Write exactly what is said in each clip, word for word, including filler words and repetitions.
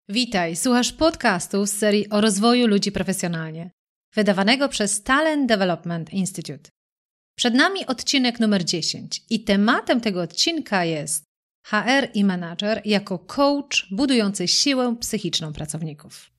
Witaj, słuchasz podcastu z serii o rozwoju ludzi profesjonalnie, wydawanego przez Talent Development Institute. Przed nami odcinek numer dziesięć i tematem tego odcinka jest H R i menadżer jako coach budujący siłę psychiczną pracowników.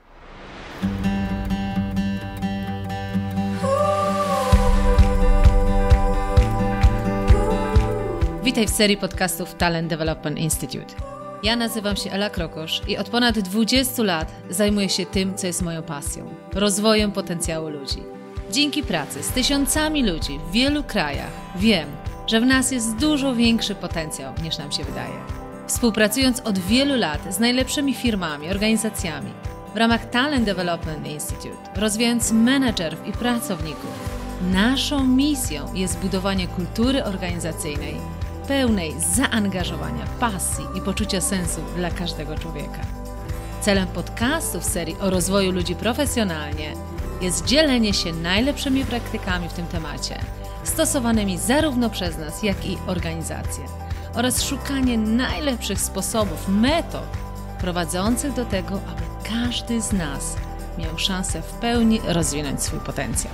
Witaj w serii podcastów Talent Development Institute. Ja nazywam się Ela Krokosz i od ponad dwudziestu lat zajmuję się tym, co jest moją pasją – rozwojem potencjału ludzi. Dzięki pracy z tysiącami ludzi w wielu krajach wiem, że w nas jest dużo większy potencjał niż nam się wydaje. Współpracując od wielu lat z najlepszymi firmami, organizacjami w ramach Talent Development Institute, rozwijając menedżerów i pracowników, naszą misją jest budowanie kultury organizacyjnej pełnej zaangażowania, pasji i poczucia sensu dla każdego człowieka. Celem podcastu w serii o rozwoju ludzi profesjonalnie jest dzielenie się najlepszymi praktykami w tym temacie, stosowanymi zarówno przez nas, jak i organizacje, oraz szukanie najlepszych sposobów, metod prowadzących do tego, aby każdy z nas miał szansę w pełni rozwinąć swój potencjał.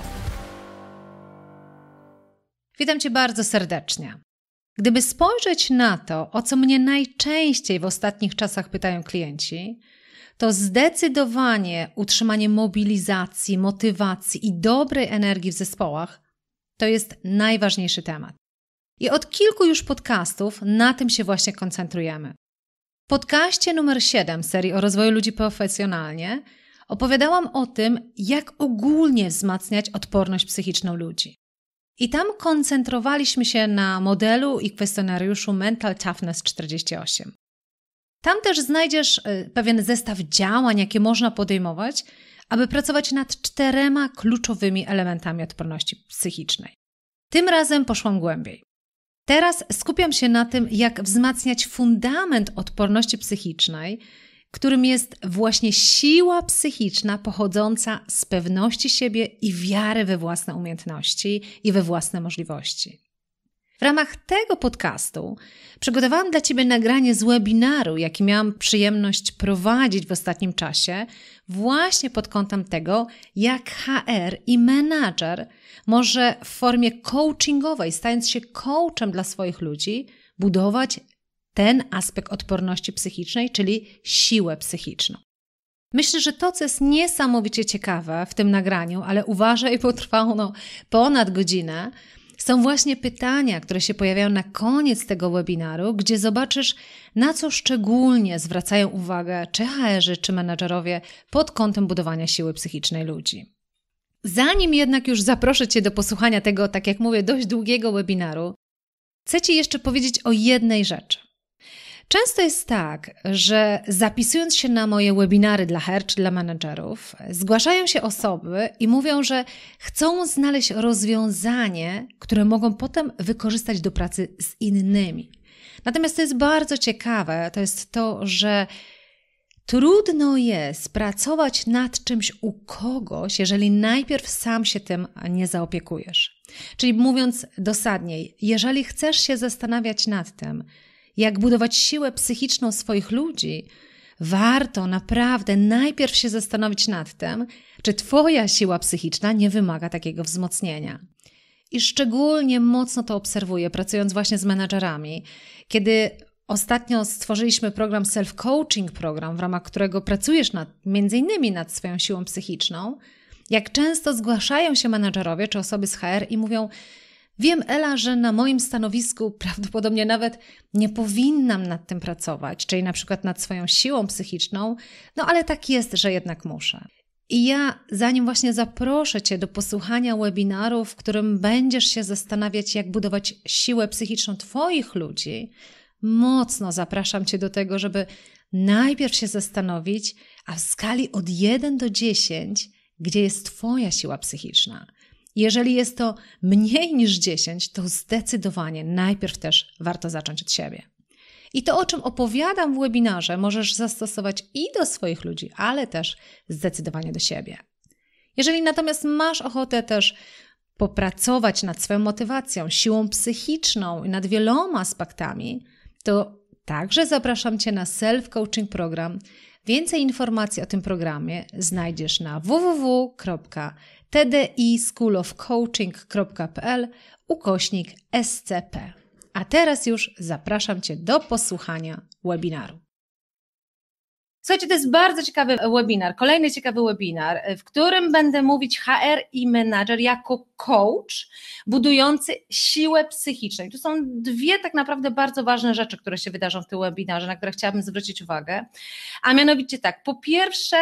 Witam Cię bardzo serdecznie. Gdyby spojrzeć na to, o co mnie najczęściej w ostatnich czasach pytają klienci, to zdecydowanie utrzymanie mobilizacji, motywacji i dobrej energii w zespołach to jest najważniejszy temat. I od kilku już podcastów na tym się właśnie koncentrujemy. W podcaście numer siedem serii o rozwoju ludzi profesjonalnie opowiadałam o tym, jak ogólnie wzmacniać odporność psychiczną ludzi. I tam koncentrowaliśmy się na modelu i kwestionariuszu Mental Toughness czterdzieści osiem. Tam też znajdziesz pewien zestaw działań, jakie można podejmować, aby pracować nad czterema kluczowymi elementami odporności psychicznej. Tym razem poszłam głębiej. Teraz skupiam się na tym, jak wzmacniać fundament odporności psychicznej, którym jest właśnie siła psychiczna pochodząca z pewności siebie i wiary we własne umiejętności i we własne możliwości. W ramach tego podcastu przygotowałam dla Ciebie nagranie z webinaru, jaki miałam przyjemność prowadzić w ostatnim czasie, właśnie pod kątem tego, jak H R i menadżer może w formie coachingowej, stając się coachem dla swoich ludzi, budować ten aspekt odporności psychicznej, czyli siłę psychiczną. Myślę, że to, co jest niesamowicie ciekawe w tym nagraniu, ale uważaj, bo trwało ono ponad godzinę, są właśnie pytania, które się pojawiają na koniec tego webinaru, gdzie zobaczysz, na co szczególnie zwracają uwagę czy H R-zy, czy menadżerowie pod kątem budowania siły psychicznej ludzi. Zanim jednak już zaproszę Cię do posłuchania tego, tak jak mówię, dość długiego webinaru, chcę Ci jeszcze powiedzieć o jednej rzeczy. Często jest tak, że zapisując się na moje webinary dla H R czy dla menedżerów, zgłaszają się osoby i mówią, że chcą znaleźć rozwiązanie, które mogą potem wykorzystać do pracy z innymi. Natomiast to jest bardzo ciekawe, to jest to, że trudno jest pracować nad czymś u kogoś, jeżeli najpierw sam się tym nie zaopiekujesz. Czyli mówiąc dosadniej, jeżeli chcesz się zastanawiać nad tym, jak budować siłę psychiczną swoich ludzi, warto naprawdę najpierw się zastanowić nad tym, czy Twoja siła psychiczna nie wymaga takiego wzmocnienia. I szczególnie mocno to obserwuję, pracując właśnie z menadżerami, kiedy ostatnio stworzyliśmy program Self-Coaching Program, w ramach którego pracujesz nad, między innymi nad swoją siłą psychiczną, jak często zgłaszają się menadżerowie czy osoby z H R i mówią: wiem, Ela, że na moim stanowisku prawdopodobnie nawet nie powinnam nad tym pracować, czyli na przykład nad swoją siłą psychiczną, no ale tak jest, że jednak muszę. I ja, zanim właśnie zaproszę Cię do posłuchania webinaru, w którym będziesz się zastanawiać, jak budować siłę psychiczną Twoich ludzi, mocno zapraszam Cię do tego, żeby najpierw się zastanowić, a w skali od jeden do dziesięciu, gdzie jest Twoja siła psychiczna. Jeżeli jest to mniej niż dziesięć, to zdecydowanie najpierw też warto zacząć od siebie. I to, o czym opowiadam w webinarze, możesz zastosować i do swoich ludzi, ale też zdecydowanie do siebie. Jeżeli natomiast masz ochotę też popracować nad swoją motywacją, siłą psychiczną i nad wieloma aspektami, to także zapraszam Cię na Self-Coaching Program, Więcej informacji o tym programie znajdziesz na w w w kropka t d i school of coaching kropka p l ukośnik s c p. A teraz już zapraszam Cię do posłuchania webinaru. Słuchajcie, to jest bardzo ciekawy webinar, kolejny ciekawy webinar, w którym będę mówić H R i menadżer jako coach budujący siłę psychiczną. I tu są dwie tak naprawdę bardzo ważne rzeczy, które się wydarzą w tym webinarze, na które chciałabym zwrócić uwagę, a mianowicie tak, po pierwsze,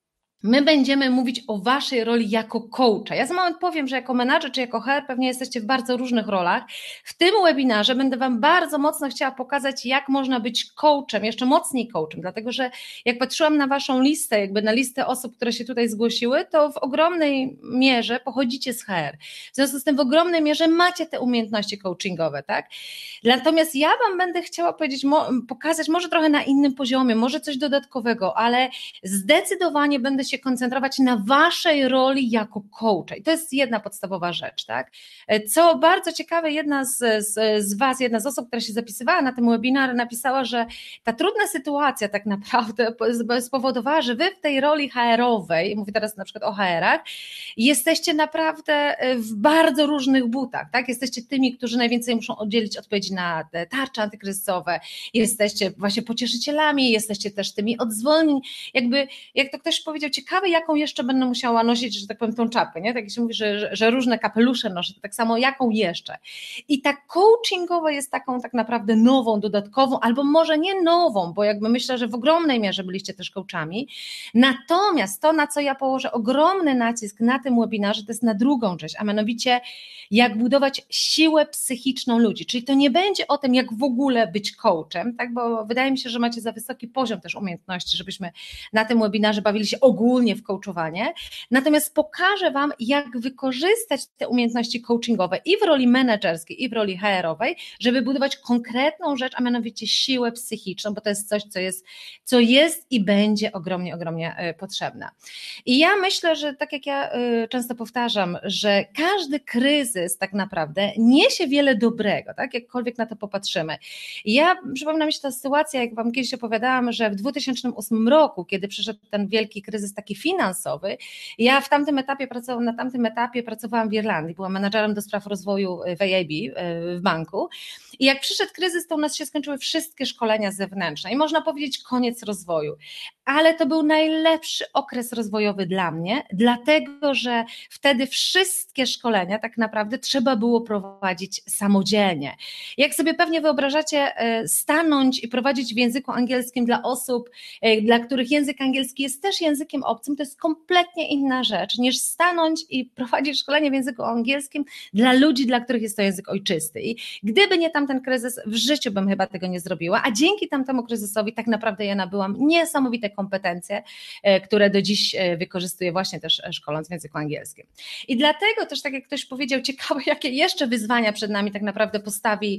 my będziemy mówić o Waszej roli jako coacha. Ja za moment powiem, że jako menadżer czy jako H R pewnie jesteście w bardzo różnych rolach. W tym webinarze będę Wam bardzo mocno chciała pokazać, jak można być coachem, jeszcze mocniej coachem, dlatego że jak patrzyłam na Waszą listę, jakby na listę osób, które się tutaj zgłosiły, to w ogromnej mierze pochodzicie z H R. W związku z tym w ogromnej mierze macie te umiejętności coachingowe, tak? Natomiast ja Wam będę chciała powiedzieć, pokazać może trochę na innym poziomie, może coś dodatkowego, ale zdecydowanie będę się koncentrować na Waszej roli jako coacha. I to jest jedna podstawowa rzecz, tak? Co bardzo ciekawe, jedna z, z, z Was, jedna z osób, która się zapisywała na ten webinar, napisała, że ta trudna sytuacja tak naprawdę spowodowała, że Wy w tej roli H R-owej, mówię teraz na przykład o H R-ach, jesteście naprawdę w bardzo różnych butach, tak? Jesteście tymi, którzy najwięcej muszą udzielić odpowiedzi na te tarcze antykryzysowe, jesteście właśnie pocieszycielami, jesteście też tymi od zwolnień, jakby, jak to ktoś powiedział, ciekawe, jaką jeszcze będę musiała nosić, że tak powiem, tą czapkę, nie? Tak jak się mówi, że, że, że różne kapelusze noszę, to tak samo jaką jeszcze. I ta coachingowa jest taką tak naprawdę nową, dodatkową, albo może nie nową, bo jakby myślę, że w ogromnej mierze byliście też coachami. Natomiast to, na co ja położę ogromny nacisk na tym webinarze, to jest na drugą rzecz, a mianowicie jak budować siłę psychiczną ludzi. Czyli to nie będzie o tym, jak w ogóle być coachem, tak? Bo wydaje mi się, że macie za wysoki poziom też umiejętności, żebyśmy na tym webinarze bawili się ogólnie w coachowanie. Natomiast pokażę Wam, jak wykorzystać te umiejętności coachingowe i w roli menedżerskiej, i w roli H R-owej, żeby budować konkretną rzecz, a mianowicie siłę psychiczną, bo to jest coś, co jest, co jest i będzie ogromnie, ogromnie potrzebne. I ja myślę, że tak jak ja często powtarzam, że każdy kryzys tak naprawdę niesie wiele dobrego, tak? Jakkolwiek na to popatrzymy. I ja przypomina mi się ta sytuacja, jak Wam kiedyś opowiadałam, że w dwa tysiące ósmym roku, kiedy przyszedł ten wielki kryzys taki finansowy, ja w tamtym etapie pracowałam, na tamtym etapie pracowałam w Irlandii, byłam menadżerem do spraw rozwoju w A I B, w banku. I jak przyszedł kryzys, to u nas się skończyły wszystkie szkolenia zewnętrzne i można powiedzieć koniec rozwoju. Ale to był najlepszy okres rozwojowy dla mnie, dlatego że wtedy wszystkie szkolenia tak naprawdę trzeba było prowadzić samodzielnie. Jak sobie pewnie wyobrażacie, stanąć i prowadzić w języku angielskim dla osób, dla których język angielski jest też językiem obcym, to jest kompletnie inna rzecz niż stanąć i prowadzić szkolenie w języku angielskim dla ludzi, dla których jest to język ojczysty. I gdyby nie tamten kryzys, w życiu bym chyba tego nie zrobiła, a dzięki tamtemu kryzysowi tak naprawdę ja nabyłam niesamowite kompetencje, które do dziś wykorzystuję właśnie też szkoląc w języku angielskim. I dlatego też, tak jak ktoś powiedział, ciekawe, jakie jeszcze wyzwania przed nami tak naprawdę postawi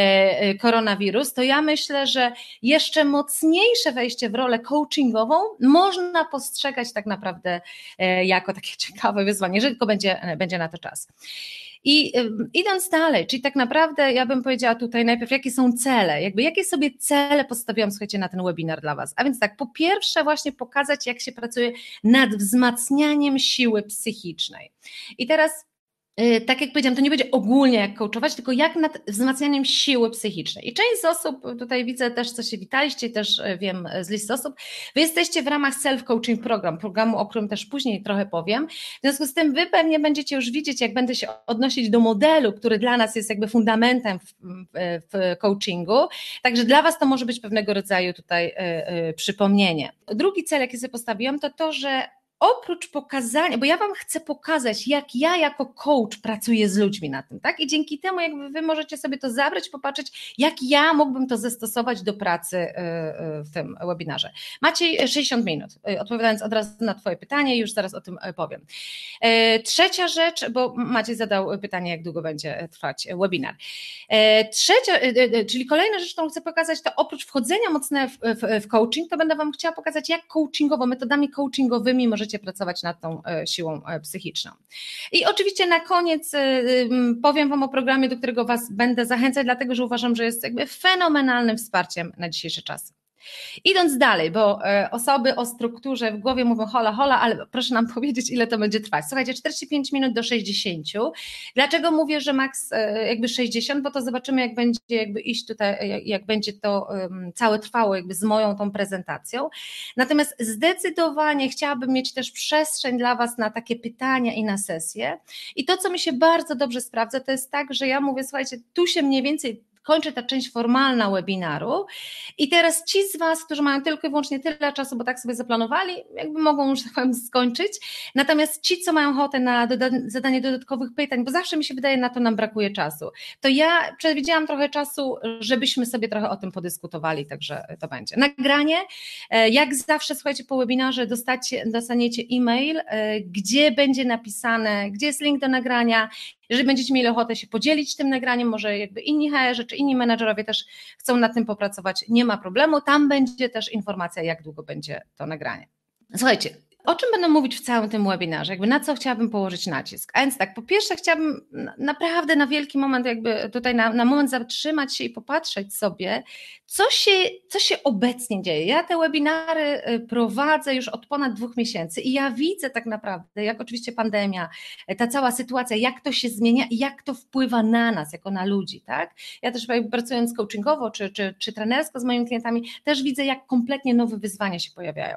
koronawirus, to ja myślę, że jeszcze mocniejsze wejście w rolę coachingową można postrzegać tak naprawdę jako takie ciekawe wyzwanie, jeżeli tylko będzie, będzie na to czas. I idąc dalej, czyli tak naprawdę ja bym powiedziała tutaj najpierw, jakie są cele, jakby jakie sobie cele postawiłam, słuchajcie, na ten webinar dla Was. A więc tak, po pierwsze właśnie pokazać, jak się pracuje nad wzmacnianiem siły psychicznej. I teraz tak jak powiedziałam, to nie będzie ogólnie jak coachować, tylko jak nad wzmacnianiem siły psychicznej. I część z osób, tutaj widzę też, co się witaliście, też wiem z listy osób, Wy jesteście w ramach self-coaching program, programu, o którym też później trochę powiem. W związku z tym Wy pewnie będziecie już widzieć, jak będę się odnosić do modelu, który dla nas jest jakby fundamentem w, w, w coachingu, także dla Was to może być pewnego rodzaju tutaj y, y, przypomnienie. Drugi cel, jaki sobie postawiłam, to to, że oprócz pokazania, bo ja Wam chcę pokazać, jak ja jako coach pracuję z ludźmi na tym, tak? I dzięki temu jakby Wy możecie sobie to zabrać, popatrzeć, jak ja mógłbym to zastosować do pracy w tym webinarze. Maciej, sześćdziesiąt minut, odpowiadając od razu na Twoje pytanie, już zaraz o tym powiem. Trzecia rzecz, bo Maciej zadał pytanie, jak długo będzie trwać webinar. Trzecia, czyli kolejna rzecz, którą chcę pokazać, to oprócz wchodzenia mocne w, w, w coaching, to będę Wam chciała pokazać, jak coachingowo, metodami coachingowymi możecie pracować nad tą siłą psychiczną. I oczywiście na koniec powiem Wam o programie, do którego Was będę zachęcać, dlatego że uważam, że jest jakby fenomenalnym wsparciem na dzisiejsze czasy. Idąc dalej, bo osoby o strukturze w głowie mówią hola, hola, ale proszę nam powiedzieć, ile to będzie trwać. Słuchajcie, czterdzieści pięć minut do sześćdziesięciu. Dlaczego mówię, że maks jakby sześćdziesiąt? Bo to zobaczymy, jak będzie jakby iść tutaj, jak będzie to całe trwało jakby z moją tą prezentacją. Natomiast zdecydowanie chciałabym mieć też przestrzeń dla Was na takie pytania i na sesję. I to, co mi się bardzo dobrze sprawdza, to jest tak, że ja mówię, słuchajcie, tu się mniej więcej kończy ta część formalna webinaru i teraz ci z Was, którzy mają tylko i wyłącznie tyle czasu, bo tak sobie zaplanowali, jakby mogą już tak powiem skończyć, natomiast ci, co mają ochotę na doda- zadanie dodatkowych pytań, bo zawsze mi się wydaje, na to nam brakuje czasu, to ja przewidziałam trochę czasu, żebyśmy sobie trochę o tym podyskutowali, także to będzie. Nagranie, jak zawsze, słuchajcie, po webinarze dostacie, dostaniecie e-mail, gdzie będzie napisane, gdzie jest link do nagrania. Jeżeli będziecie mieli ochotę się podzielić tym nagraniem, może jakby inni H R czy inni menadżerowie też chcą nad tym popracować, nie ma problemu, tam będzie też informacja, jak długo będzie to nagranie. Słuchajcie, o czym będę mówić w całym tym webinarze, jakby na co chciałabym położyć nacisk? A więc tak, po pierwsze chciałabym naprawdę na wielki moment, jakby tutaj na, na moment zatrzymać się i popatrzeć sobie, co się, co się obecnie dzieje. Ja te webinary prowadzę już od ponad dwóch miesięcy i ja widzę tak naprawdę, jak oczywiście pandemia, ta cała sytuacja, jak to się zmienia i jak to wpływa na nas, jako na ludzi, tak? Ja też pracując coachingowo czy, czy, czy trenersko z moimi klientami, też widzę, jak kompletnie nowe wyzwania się pojawiają.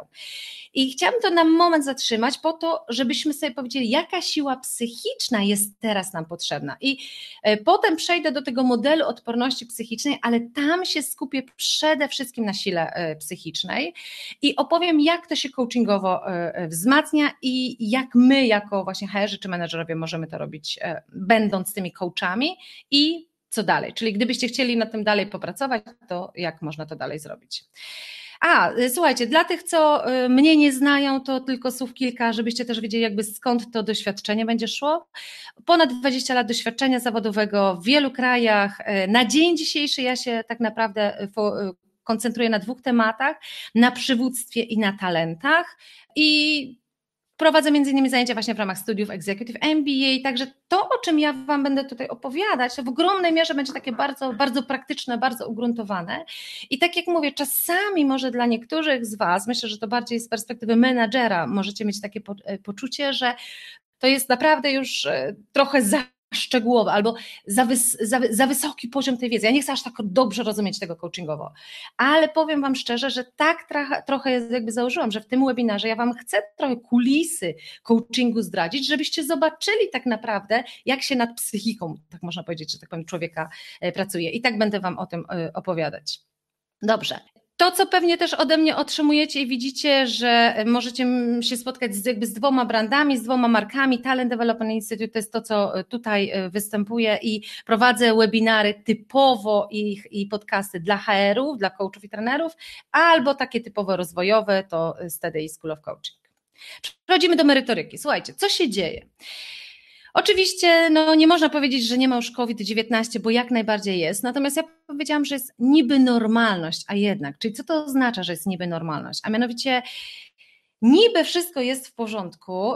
I chciałabym to na moment zatrzymać po to, żebyśmy sobie powiedzieli, jaka siła psychiczna jest teraz nam potrzebna. I potem przejdę do tego modelu odporności psychicznej, ale tam się skupię przede wszystkim na sile psychicznej i opowiem, jak to się coachingowo wzmacnia i jak my jako właśnie H R-ze czy menedżerowie możemy to robić, będąc tymi coachami i co dalej. Czyli gdybyście chcieli nad tym dalej popracować, to jak można to dalej zrobić. A, słuchajcie, dla tych, co mnie nie znają, to tylko słów kilka, żebyście też wiedzieli, jakby skąd to doświadczenie będzie szło. Ponad dwadzieścia lat doświadczenia zawodowego w wielu krajach. Na dzień dzisiejszy ja się tak naprawdę koncentruję na dwóch tematach, na przywództwie i na talentach i prowadzę między innymi zajęcia właśnie w ramach studiów Executive M B A, także to, o czym ja Wam będę tutaj opowiadać, to w ogromnej mierze będzie takie bardzo, bardzo praktyczne, bardzo ugruntowane i tak jak mówię, czasami może dla niektórych z Was, myślę, że to bardziej z perspektywy menadżera, możecie mieć takie poczucie, że to jest naprawdę już trochę za szczegółowe albo za, wys, za, za wysoki poziom tej wiedzy. Ja nie chcę aż tak dobrze rozumieć tego coachingowo, ale powiem Wam szczerze, że tak trochę, trochę jakby założyłam, że w tym webinarze ja Wam chcę trochę kulisy coachingu zdradzić, żebyście zobaczyli tak naprawdę, jak się nad psychiką, tak można powiedzieć, że tak powiem, człowieka pracuje i tak będę Wam o tym opowiadać. Dobrze. To, co pewnie też ode mnie otrzymujecie i widzicie, że możecie się spotkać z, jakby z dwoma brandami, z dwoma markami. Talent Development Institute to jest to, co tutaj występuje i prowadzę webinary typowo i, i podcasty dla H R-ów, dla coachów i trenerów, albo takie typowo rozwojowe, to Steady School of Coaching. Przechodzimy do merytoryki. Słuchajcie, co się dzieje? Oczywiście no, nie można powiedzieć, że nie ma już COVID dziewiętnaście, bo jak najbardziej jest, natomiast ja powiedziałam, że jest niby normalność, a jednak, czyli co to oznacza, że jest niby normalność, a mianowicie niby wszystko jest w porządku,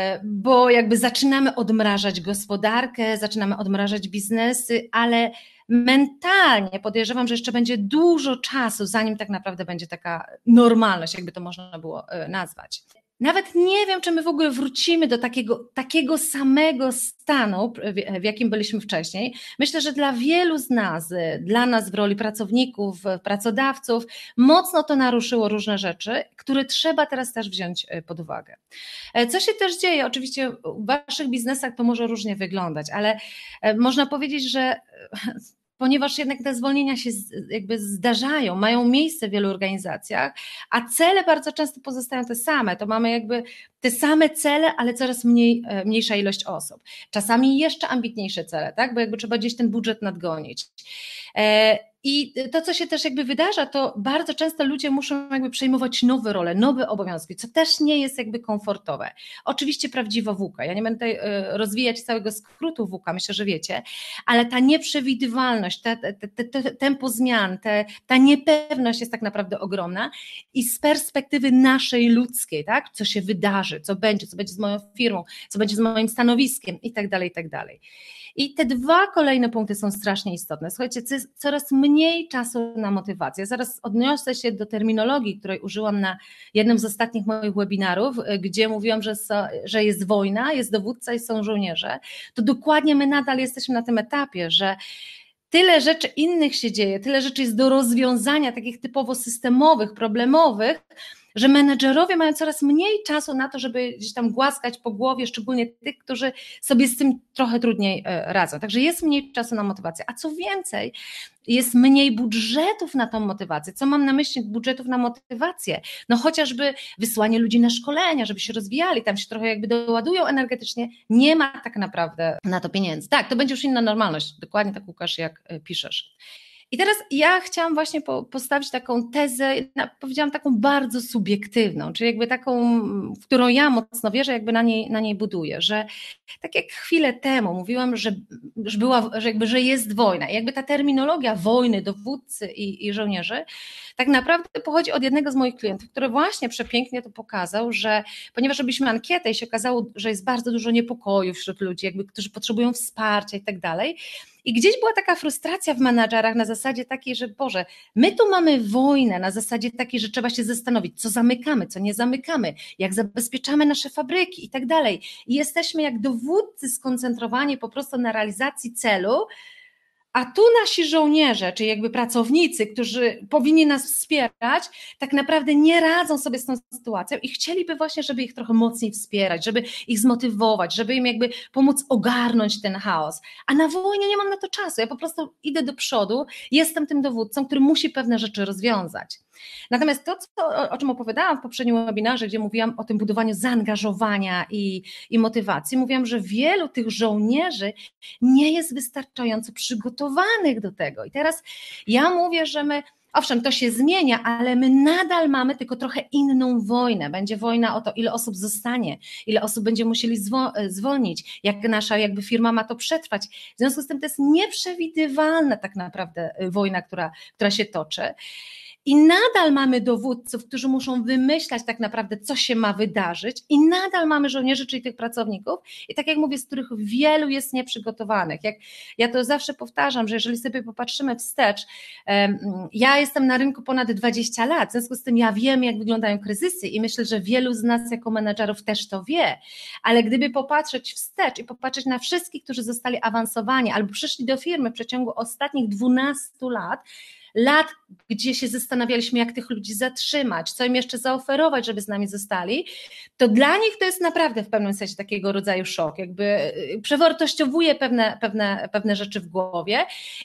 bo jakby zaczynamy odmrażać gospodarkę, zaczynamy odmrażać biznesy, ale mentalnie podejrzewam, że jeszcze będzie dużo czasu, zanim tak naprawdę będzie taka normalność, jakby to można było nazwać. Nawet nie wiem, czy my w ogóle wrócimy do takiego, takiego samego stanu, w jakim byliśmy wcześniej. Myślę, że dla wielu z nas, dla nas w roli pracowników, pracodawców, mocno to naruszyło różne rzeczy, które trzeba teraz też wziąć pod uwagę. Co się też dzieje? Oczywiście w waszych biznesach to może różnie wyglądać, ale można powiedzieć, że ponieważ jednak te zwolnienia się jakby zdarzają, mają miejsce w wielu organizacjach, a cele bardzo często pozostają te same, to mamy jakby te same cele, ale coraz mniej, mniejsza ilość osób. Czasami jeszcze ambitniejsze cele, tak? Bo jakby trzeba gdzieś ten budżet nadgonić. I to, co się też jakby wydarza, to bardzo często ludzie muszą jakby przejmować nowe role, nowe obowiązki, co też nie jest jakby komfortowe. Oczywiście prawdziwa wuka, ja nie będę tutaj rozwijać całego skrótu wuka, myślę, że wiecie, ale ta nieprzewidywalność, te, te, te, te tempo zmian, te, ta niepewność jest tak naprawdę ogromna i z perspektywy naszej ludzkiej, tak, co się wydarzy, wydarzy, co będzie, co będzie z moją firmą, co będzie z moim stanowiskiem i tak dalej, i tak dalej. I te dwa kolejne punkty są strasznie istotne. Słuchajcie, coraz mniej czasu na motywację. Zaraz odniosę się do terminologii, której użyłam na jednym z ostatnich moich webinarów, gdzie mówiłam, że, so, że jest wojna, jest dowódca i są żołnierze. To dokładnie my nadal jesteśmy na tym etapie, że tyle rzeczy innych się dzieje, tyle rzeczy jest do rozwiązania, takich typowo systemowych, problemowych, że menedżerowie mają coraz mniej czasu na to, żeby gdzieś tam głaskać po głowie, szczególnie tych, którzy sobie z tym trochę trudniej radzą. Także jest mniej czasu na motywację. A co więcej, jest mniej budżetów na tą motywację. Co mam na myśli budżetów na motywację? No chociażby wysłanie ludzi na szkolenia, żeby się rozwijali, tam się trochę jakby doładują energetycznie. Nie ma tak naprawdę na to pieniędzy. Tak, to będzie już inna normalność. Dokładnie tak, Łukasz, jak piszesz. I teraz ja chciałam właśnie postawić taką tezę, powiedziałam taką bardzo subiektywną, czyli jakby taką, w którą ja mocno wierzę, jakby na niej, na niej buduję, że tak jak chwilę temu mówiłam, że, że, była, że, jakby, że jest wojna, i jakby ta terminologia wojny, dowódcy i, i żołnierzy tak naprawdę pochodzi od jednego z moich klientów, który właśnie przepięknie to pokazał, że ponieważ robiliśmy ankietę i się okazało, że jest bardzo dużo niepokoju wśród ludzi, jakby, którzy potrzebują wsparcia i tak dalej. I gdzieś była taka frustracja w menadżerach na zasadzie takiej, że Boże, my tu mamy wojnę na zasadzie takiej, że trzeba się zastanowić, co zamykamy, co nie zamykamy, jak zabezpieczamy nasze fabryki i tak dalej. I jesteśmy jak dowódcy skoncentrowani po prostu na realizacji celu, a tu nasi żołnierze, czyli jakby pracownicy, którzy powinni nas wspierać, tak naprawdę nie radzą sobie z tą sytuacją i chcieliby właśnie, żeby ich trochę mocniej wspierać, żeby ich zmotywować, żeby im jakby pomóc ogarnąć ten chaos. A na wojnie nie mam na to czasu, ja po prostu idę do przodu, jestem tym dowódcą, który musi pewne rzeczy rozwiązać. Natomiast to, co, o czym opowiadałam w poprzednim webinarze, gdzie mówiłam o tym budowaniu zaangażowania i, i motywacji, mówiłam, że wielu tych żołnierzy nie jest wystarczająco przygotowanych do tego. I teraz ja mówię, że my, owszem, to się zmienia, ale my nadal mamy tylko trochę inną wojnę. Będzie wojna o to, ile osób zostanie, ile osób będzie musieli zwolnić, jak nasza jakby firma ma to przetrwać. W związku z tym to jest nieprzewidywalna tak naprawdę wojna, która, która się toczy. I nadal mamy dowódców, którzy muszą wymyślać tak naprawdę, co się ma wydarzyć, i nadal mamy żołnierzy, czyli tych pracowników, i tak jak mówię, z których wielu jest nieprzygotowanych. Jak ja to zawsze powtarzam, że jeżeli sobie popatrzymy wstecz, ja jestem na rynku ponad dwadzieścia lat, w związku z tym ja wiem, jak wyglądają kryzysy, i myślę, że wielu z nas jako menedżerów też to wie, ale gdyby popatrzeć wstecz i popatrzeć na wszystkich, którzy zostali awansowani albo przyszli do firmy w przeciągu ostatnich dwunastu lat, lat, gdzie się zastanawialiśmy, jak tych ludzi zatrzymać, co im jeszcze zaoferować, żeby z nami zostali, to dla nich to jest naprawdę w pewnym sensie takiego rodzaju szok, jakby przewartościowuje pewne, pewne, pewne rzeczy w głowie.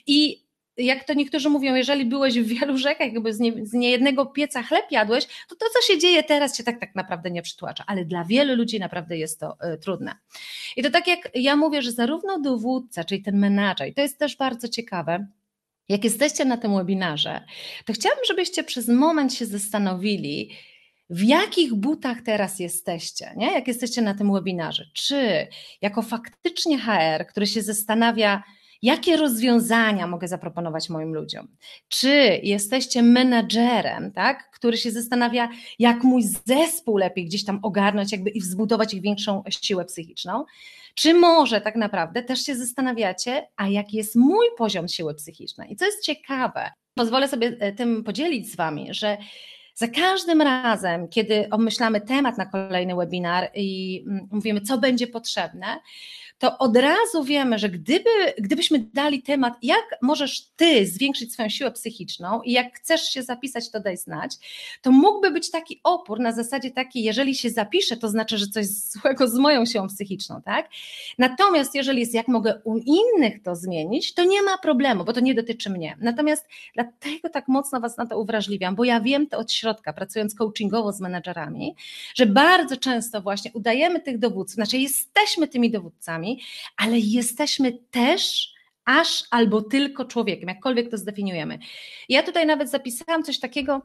I jak to niektórzy mówią, jeżeli byłeś w wielu rzekach, jakby z, nie, z niejednego pieca chleb jadłeś, to to, co się dzieje teraz, cię tak, tak naprawdę nie przytłacza, ale dla wielu ludzi naprawdę jest to y, trudne. I to tak jak ja mówię, że zarówno dowódca, czyli ten menadżer, i to jest też bardzo ciekawe, jak jesteście na tym webinarze, to chciałabym, żebyście przez moment się zastanowili, w jakich butach teraz jesteście, nie? Jak jesteście na tym webinarze. Czy jako faktycznie H R, który się zastanawia, jakie rozwiązania mogę zaproponować moim ludziom? Czy jesteście menadżerem, tak, który się zastanawia, jak mój zespół lepiej gdzieś tam ogarnąć jakby i wzbudować ich większą siłę psychiczną? Czy może tak naprawdę też się zastanawiacie, a jaki jest mój poziom siły psychicznej? I co jest ciekawe, pozwolę sobie tym podzielić z Wami, że za każdym razem, kiedy obmyślamy temat na kolejny webinar i mówimy, co będzie potrzebne, to od razu wiemy, że gdyby, gdybyśmy dali temat, jak możesz Ty zwiększyć swoją siłę psychiczną i jak chcesz się zapisać, to daj znać, to mógłby być taki opór na zasadzie takiej, jeżeli się zapiszę, to znaczy, że coś złego z moją siłą psychiczną, tak? Natomiast jeżeli jest, jak mogę u innych to zmienić, to nie ma problemu, bo to nie dotyczy mnie. Natomiast dlatego tak mocno Was na to uwrażliwiam, bo ja wiem to od środka, pracując coachingowo z menedżerami, że bardzo często właśnie udajemy tych dowódców, znaczy jesteśmy tymi dowódcami, ale jesteśmy też aż albo tylko człowiekiem, jakkolwiek to zdefiniujemy. Ja tutaj nawet zapisałam coś takiego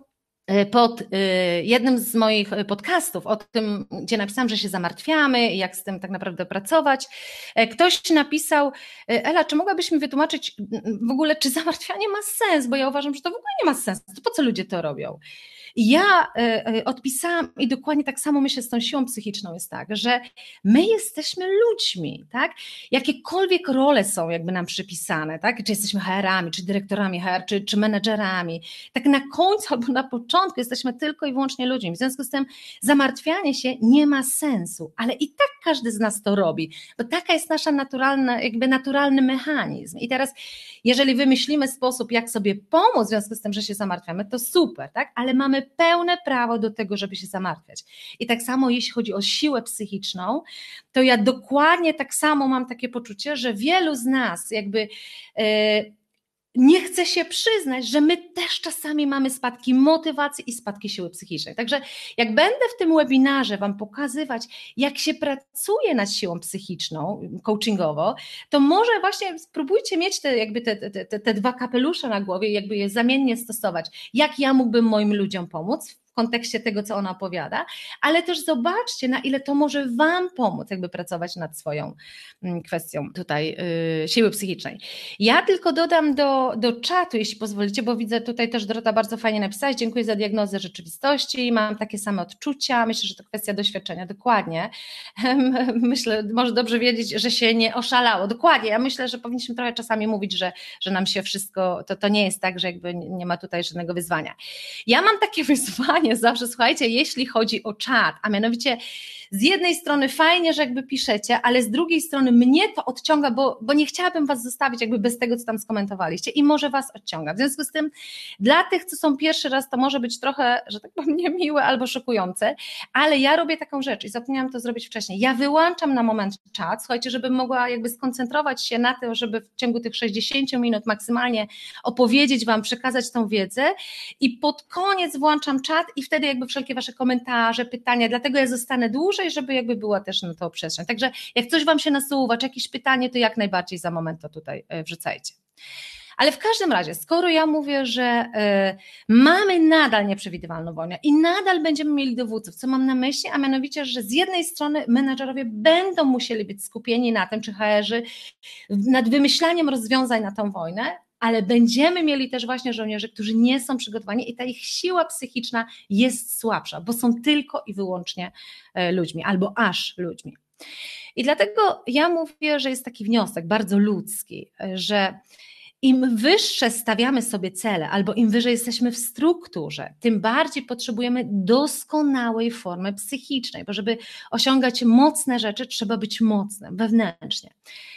pod jednym z moich podcastów, o tym, gdzie napisałam, że się zamartwiamy i jak z tym tak naprawdę pracować. Ktoś napisał: Ela, czy mogłabyś mi wytłumaczyć w ogóle, czy zamartwianie ma sens, bo ja uważam, że to w ogóle nie ma sensu, to po co ludzie to robią? I ja y, odpisałam i dokładnie tak samo myślę z tą siłą psychiczną jest tak, że my jesteśmy ludźmi, tak? Jakiekolwiek role są jakby nam przypisane, tak? Czy jesteśmy H R-ami, czy dyrektorami H R, czy, czy menedżerami, tak na końcu albo na początku jesteśmy tylko i wyłącznie ludźmi. W związku z tym zamartwianie się nie ma sensu, ale i tak każdy z nas to robi, bo taka jest nasza naturalna, jakby naturalny mechanizm. I teraz, jeżeli wymyślimy sposób, jak sobie pomóc w związku z tym, że się zamartwiamy, to super, tak? Ale mamy pełne prawo do tego, żeby się zamartwiać. I tak samo jeśli chodzi o siłę psychiczną, to ja dokładnie tak samo mam takie poczucie, że wielu z nas jakby yy, nie chce się przyznać, że my też czasami mamy spadki motywacji i spadki siły psychicznej. Także jak będę w tym webinarze Wam pokazywać, jak się pracuje nad siłą psychiczną coachingowo, to może właśnie spróbujcie mieć te, jakby te, te, te, te dwa kapelusze na głowie i jakby je zamiennie stosować. Jak ja mógłbym moim ludziom pomóc w kontekście tego, co ona opowiada, ale też zobaczcie, na ile to może Wam pomóc, jakby pracować nad swoją kwestią tutaj yy, siły psychicznej. Ja tylko dodam do, do czatu, jeśli pozwolicie, bo widzę tutaj też, Dorota, bardzo fajnie napisałaś, dziękuję za diagnozę rzeczywistości, mam takie same odczucia, myślę, że to kwestia doświadczenia, dokładnie. Myślę, może dobrze wiedzieć, że się nie oszalało, dokładnie, ja myślę, że powinniśmy trochę czasami mówić, że, że nam się wszystko, to, to nie jest tak, że jakby nie ma tutaj żadnego wyzwania. Ja mam takie wyzwanie zawsze, słuchajcie, jeśli chodzi o czat, a mianowicie z jednej strony fajnie, że jakby piszecie, ale z drugiej strony mnie to odciąga, bo, bo nie chciałabym Was zostawić jakby bez tego, co tam skomentowaliście i może Was odciąga. W związku z tym dla tych, co są pierwszy raz, to może być trochę, że tak powiem, niemiłe albo szokujące, ale ja robię taką rzecz i zapomniałam to zrobić wcześniej. Ja wyłączam na moment czat, słuchajcie, żebym mogła jakby skoncentrować się na tym, żeby w ciągu tych sześćdziesięciu minut maksymalnie opowiedzieć Wam, przekazać tą wiedzę i pod koniec włączam czat i wtedy jakby wszelkie Wasze komentarze, pytania, dlatego ja zostanę dłużej, żeby jakby była też na to przestrzeń. Także jak coś Wam się nasuwa, czy jakieś pytanie, to jak najbardziej za moment to tutaj wrzucajcie. Ale w każdym razie, skoro ja mówię, że y, mamy nadal nieprzewidywalną wojnę i nadal będziemy mieli dowódców, co mam na myśli, a mianowicie, że z jednej strony menadżerowie będą musieli być skupieni na tym, czy H R-zy, nad wymyślaniem rozwiązań na tą wojnę, ale będziemy mieli też właśnie żołnierzy, którzy nie są przygotowani i ta ich siła psychiczna jest słabsza, bo są tylko i wyłącznie ludźmi albo aż ludźmi. I dlatego ja mówię, że jest taki wniosek bardzo ludzki, że im wyższe stawiamy sobie cele albo im wyżej jesteśmy w strukturze, tym bardziej potrzebujemy doskonałej formy psychicznej, bo żeby osiągać mocne rzeczy, trzeba być mocnym wewnętrznie.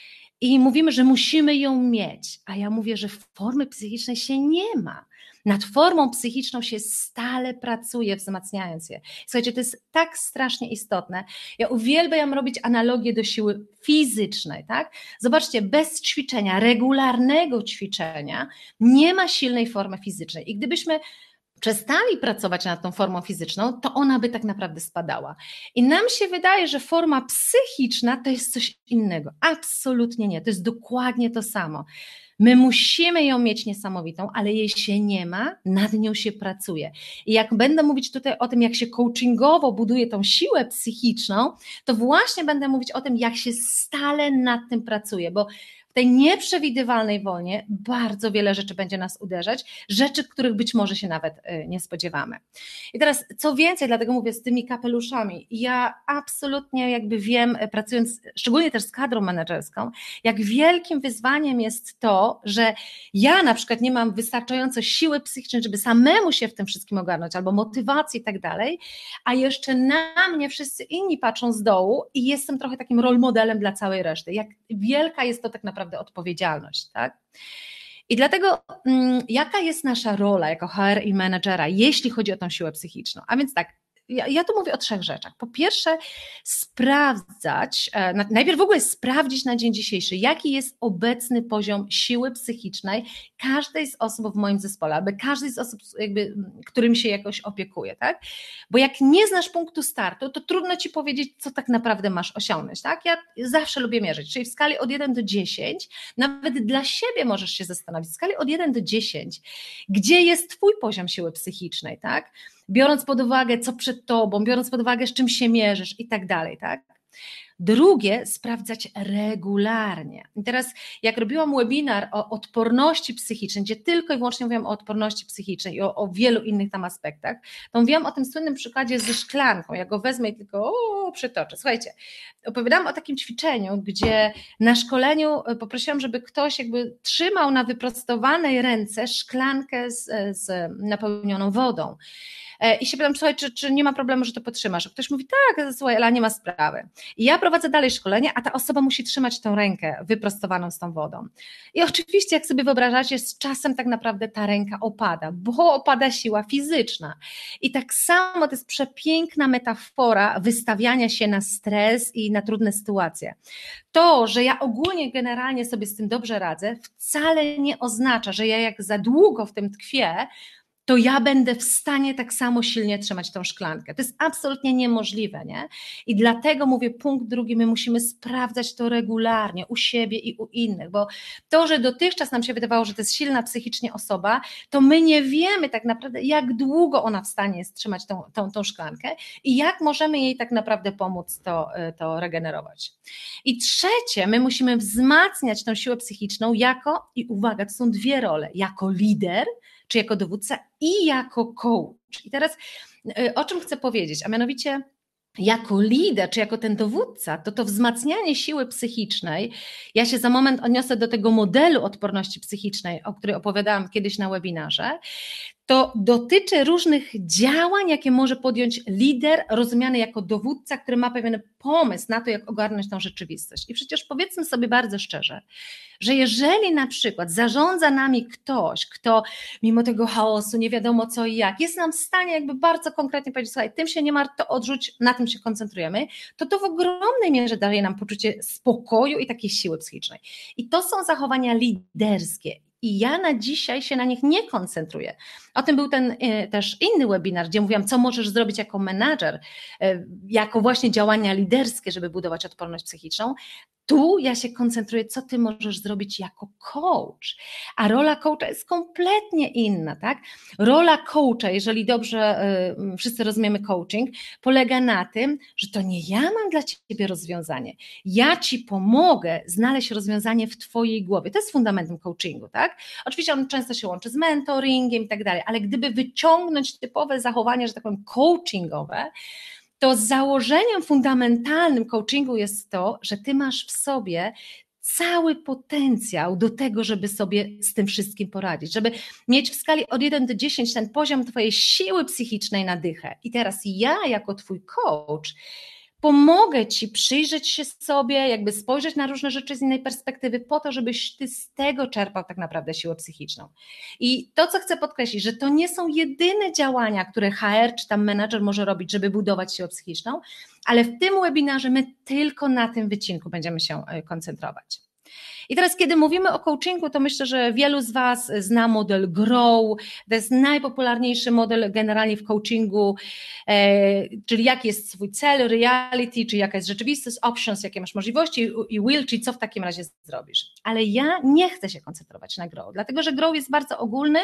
I mówimy, że musimy ją mieć, a ja mówię, że formy psychicznej się nie ma. Nad formą psychiczną się stale pracuje, wzmacniając je. Słuchajcie, to jest tak strasznie istotne. Ja uwielbiam robić analogię do siły fizycznej, tak? Zobaczcie, bez ćwiczenia, regularnego ćwiczenia nie ma silnej formy fizycznej. I gdybyśmy przestali pracować nad tą formą fizyczną, to ona by tak naprawdę spadała. I nam się wydaje, że forma psychiczna to jest coś innego. Absolutnie nie, to jest dokładnie to samo. My musimy ją mieć niesamowitą, ale jej się nie ma, nad nią się pracuje. I jak będę mówić tutaj o tym, jak się coachingowo buduje tą siłę psychiczną, to właśnie będę mówić o tym, jak się stale nad tym pracuje, bo w tej nieprzewidywalnej wojnie bardzo wiele rzeczy będzie nas uderzać, rzeczy, których być może się nawet nie spodziewamy. I teraz co więcej, dlatego mówię z tymi kapeluszami, ja absolutnie jakby wiem, pracując szczególnie też z kadrą menedżerską, jak wielkim wyzwaniem jest to, że ja na przykład nie mam wystarczająco siły psychicznej, żeby samemu się w tym wszystkim ogarnąć, albo motywacji i tak dalej, a jeszcze na mnie wszyscy inni patrzą z dołu i jestem trochę takim role modelem dla całej reszty. Jak wielka jest to tak naprawdę odpowiedzialność, tak? I dlatego mm, jaka jest nasza rola jako H R i menedżera, jeśli chodzi o tą siłę psychiczną? A więc tak, ja, ja tu mówię o trzech rzeczach. Po pierwsze, sprawdzać, e, najpierw w ogóle sprawdzić na dzień dzisiejszy, jaki jest obecny poziom siły psychicznej każdej z osób w moim zespole, aby każdej z osób, jakby, którym się jakoś opiekuje, tak? Bo jak nie znasz punktu startu, to trudno Ci powiedzieć, co tak naprawdę masz osiągnąć, tak? Ja zawsze lubię mierzyć, czyli w skali od jeden do dziesięciu, nawet dla siebie możesz się zastanowić, w skali od jeden do dziesięciu, gdzie jest Twój poziom siły psychicznej, tak? Biorąc pod uwagę, co przed Tobą, biorąc pod uwagę, z czym się mierzysz i tak dalej, tak? Drugie, sprawdzać regularnie. I teraz jak robiłam webinar o odporności psychicznej, gdzie tylko i wyłącznie mówiłam o odporności psychicznej i o, o wielu innych tam aspektach, to mówiłam o tym słynnym przykładzie ze szklanką. Ja go wezmę i tylko o, przytoczę. Słuchajcie, opowiadałam o takim ćwiczeniu, gdzie na szkoleniu poprosiłam, żeby ktoś jakby trzymał na wyprostowanej ręce szklankę z, z napełnioną wodą. I się pytam, słuchaj, czy, czy nie ma problemu, że to potrzymasz? A ktoś mówi, tak, słuchaj, ale nie ma sprawy. I ja prowadzę dalej szkolenie, a ta osoba musi trzymać tą rękę wyprostowaną z tą wodą. I oczywiście, jak sobie wyobrażacie, z czasem tak naprawdę ta ręka opada, bo opada siła fizyczna. I tak samo to jest przepiękna metafora wystawiania się na stres i na trudne sytuacje. To, że ja ogólnie, generalnie sobie z tym dobrze radzę, wcale nie oznacza, że ja jak za długo w tym tkwię, to ja będę w stanie tak samo silnie trzymać tą szklankę. To jest absolutnie niemożliwe, nie? I dlatego mówię, punkt drugi, my musimy sprawdzać to regularnie u siebie i u innych, bo to, że dotychczas nam się wydawało, że to jest silna psychicznie osoba, to my nie wiemy tak naprawdę, jak długo ona w stanie jest trzymać tą, tą, tą szklankę i jak możemy jej tak naprawdę pomóc to, to regenerować. I trzecie, my musimy wzmacniać tą siłę psychiczną jako, i uwaga, to są dwie role, jako lider, czy jako dowódca i jako coach. I teraz o czym chcę powiedzieć, a mianowicie jako lider, czy jako ten dowódca, to to wzmacnianie siły psychicznej, ja się za moment odniosę do tego modelu odporności psychicznej, o którym opowiadałam kiedyś na webinarze, to dotyczy różnych działań, jakie może podjąć lider, rozumiany jako dowódca, który ma pewien pomysł na to, jak ogarnąć tą rzeczywistość. I przecież powiedzmy sobie bardzo szczerze, że jeżeli na przykład zarządza nami ktoś, kto mimo tego chaosu, nie wiadomo co i jak, jest nam w stanie jakby bardzo konkretnie powiedzieć, słuchaj, tym się nie martw, to odrzuć, na tym się koncentrujemy, to to w ogromnej mierze daje nam poczucie spokoju i takiej siły psychicznej. I to są zachowania liderskie. I ja na dzisiaj się na nich nie koncentruję. O tym był ten y, też inny webinar, gdzie mówiłam, co możesz zrobić jako menadżer, y, jako właśnie działania liderskie, żeby budować odporność psychiczną. Tu ja się koncentruję, co ty możesz zrobić jako coach, a rola coacha jest kompletnie inna, tak? Rola coacha, jeżeli dobrze y, wszyscy rozumiemy coaching, polega na tym, że to nie ja mam dla ciebie rozwiązanie, ja ci pomogę znaleźć rozwiązanie w twojej głowie, to jest fundamentem coachingu, tak? Oczywiście on często się łączy z mentoringiem i tak dalej, ale gdyby wyciągnąć typowe zachowania, że tak powiem coachingowe, to założeniem fundamentalnym coachingu jest to, że ty masz w sobie cały potencjał do tego, żeby sobie z tym wszystkim poradzić, żeby mieć w skali od jeden do dziesięciu ten poziom twojej siły psychicznej na dychę. I teraz ja jako twój coach pomogę ci przyjrzeć się sobie, jakby spojrzeć na różne rzeczy z innej perspektywy po to, żebyś ty z tego czerpał tak naprawdę siłę psychiczną. I to, co chcę podkreślić, że to nie są jedyne działania, które H R czy tam menadżer może robić, żeby budować siłę psychiczną, ale w tym webinarze my tylko na tym wycinku będziemy się koncentrować. I teraz, kiedy mówimy o coachingu, to myślę, że wielu z Was zna model GROW, to jest najpopularniejszy model generalnie w coachingu, e, czyli jaki jest swój cel, reality, czyli jaka jest rzeczywistość, options, jakie masz możliwości i will, czyli co w takim razie zrobisz. Ale ja nie chcę się koncentrować na GROW, dlatego że GROW jest bardzo ogólny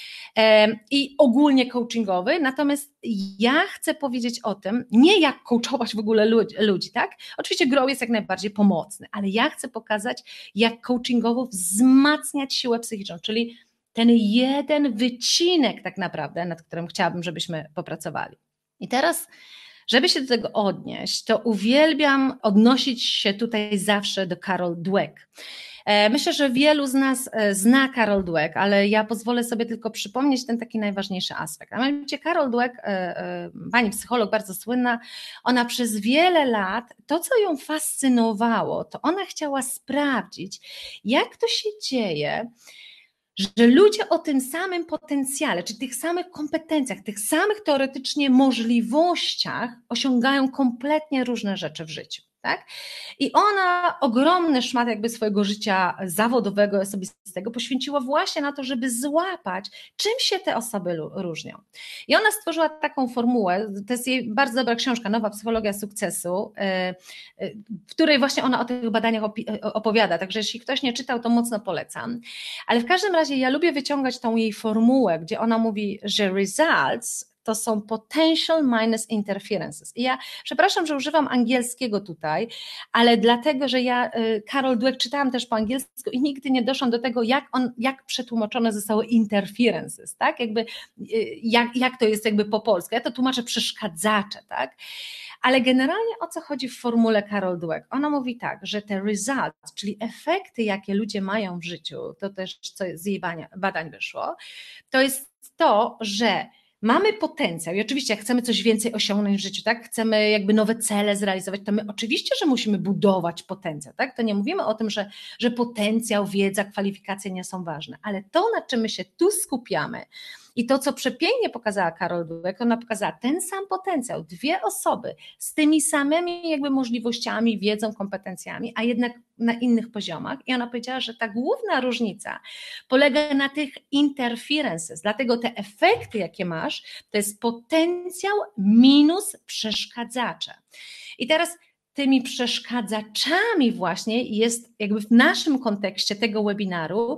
e, i ogólnie coachingowy, natomiast ja chcę powiedzieć o tym, nie jak coachować w ogóle ludzi, ludzi, tak? Oczywiście GROW jest jak najbardziej pomocny, ale ja chcę pokazać, jak coachingowo wzmacniać siłę psychiczną, czyli ten jeden wycinek tak naprawdę, nad którym chciałabym, żebyśmy popracowali. I teraz, żeby się do tego odnieść, to uwielbiam odnosić się tutaj zawsze do Carol Dweck. Myślę, że wielu z nas zna Carol Dweck, ale ja pozwolę sobie tylko przypomnieć ten taki najważniejszy aspekt. A mianowicie Carol Dweck, pani psycholog bardzo słynna, ona przez wiele lat, to co ją fascynowało, to ona chciała sprawdzić, jak to się dzieje, że ludzie o tym samym potencjale, czy tych samych kompetencjach, tych samych teoretycznie możliwościach osiągają kompletnie różne rzeczy w życiu. Tak? I ona ogromny szmat jakby swojego życia zawodowego, osobistego poświęciła właśnie na to, żeby złapać, czym się te osoby różnią. I ona stworzyła taką formułę, to jest jej bardzo dobra książka, Nowa psychologia sukcesu, w której właśnie ona o tych badaniach opowiada, także jeśli ktoś nie czytał, to mocno polecam. Ale w każdym razie ja lubię wyciągać tą jej formułę, gdzie ona mówi, że results to są potential minus interferences. I ja przepraszam, że używam angielskiego tutaj, ale dlatego, że ja Carol Dweck czytałam też po angielsku i nigdy nie doszłam do tego, jak on, jak przetłumaczone zostały interferences, tak? Jakby, jak, jak to jest jakby po polsku. Ja to tłumaczę przeszkadzacze, tak? Ale generalnie o co chodzi w formule Carol Dweck? Ona mówi tak, że te results, czyli efekty, jakie ludzie mają w życiu, to też co z jej badań wyszło, to jest to, że mamy potencjał i oczywiście jak chcemy coś więcej osiągnąć w życiu, tak, chcemy jakby nowe cele zrealizować, to my oczywiście, że musimy budować potencjał, tak, to nie mówimy o tym, że, że potencjał, wiedza, kwalifikacje nie są ważne, ale to, na czym my się tu skupiamy i to, co przepięknie pokazała Carol Dweck, ona pokazała ten sam potencjał, dwie osoby z tymi samymi jakby możliwościami, wiedzą, kompetencjami, a jednak na innych poziomach i ona powiedziała, że ta główna różnica polega na tych interferences, dlatego te efekty, jakie masz, to jest potencjał minus przeszkadzacze. I teraz tymi przeszkadzaczami właśnie jest jakby w naszym kontekście tego webinaru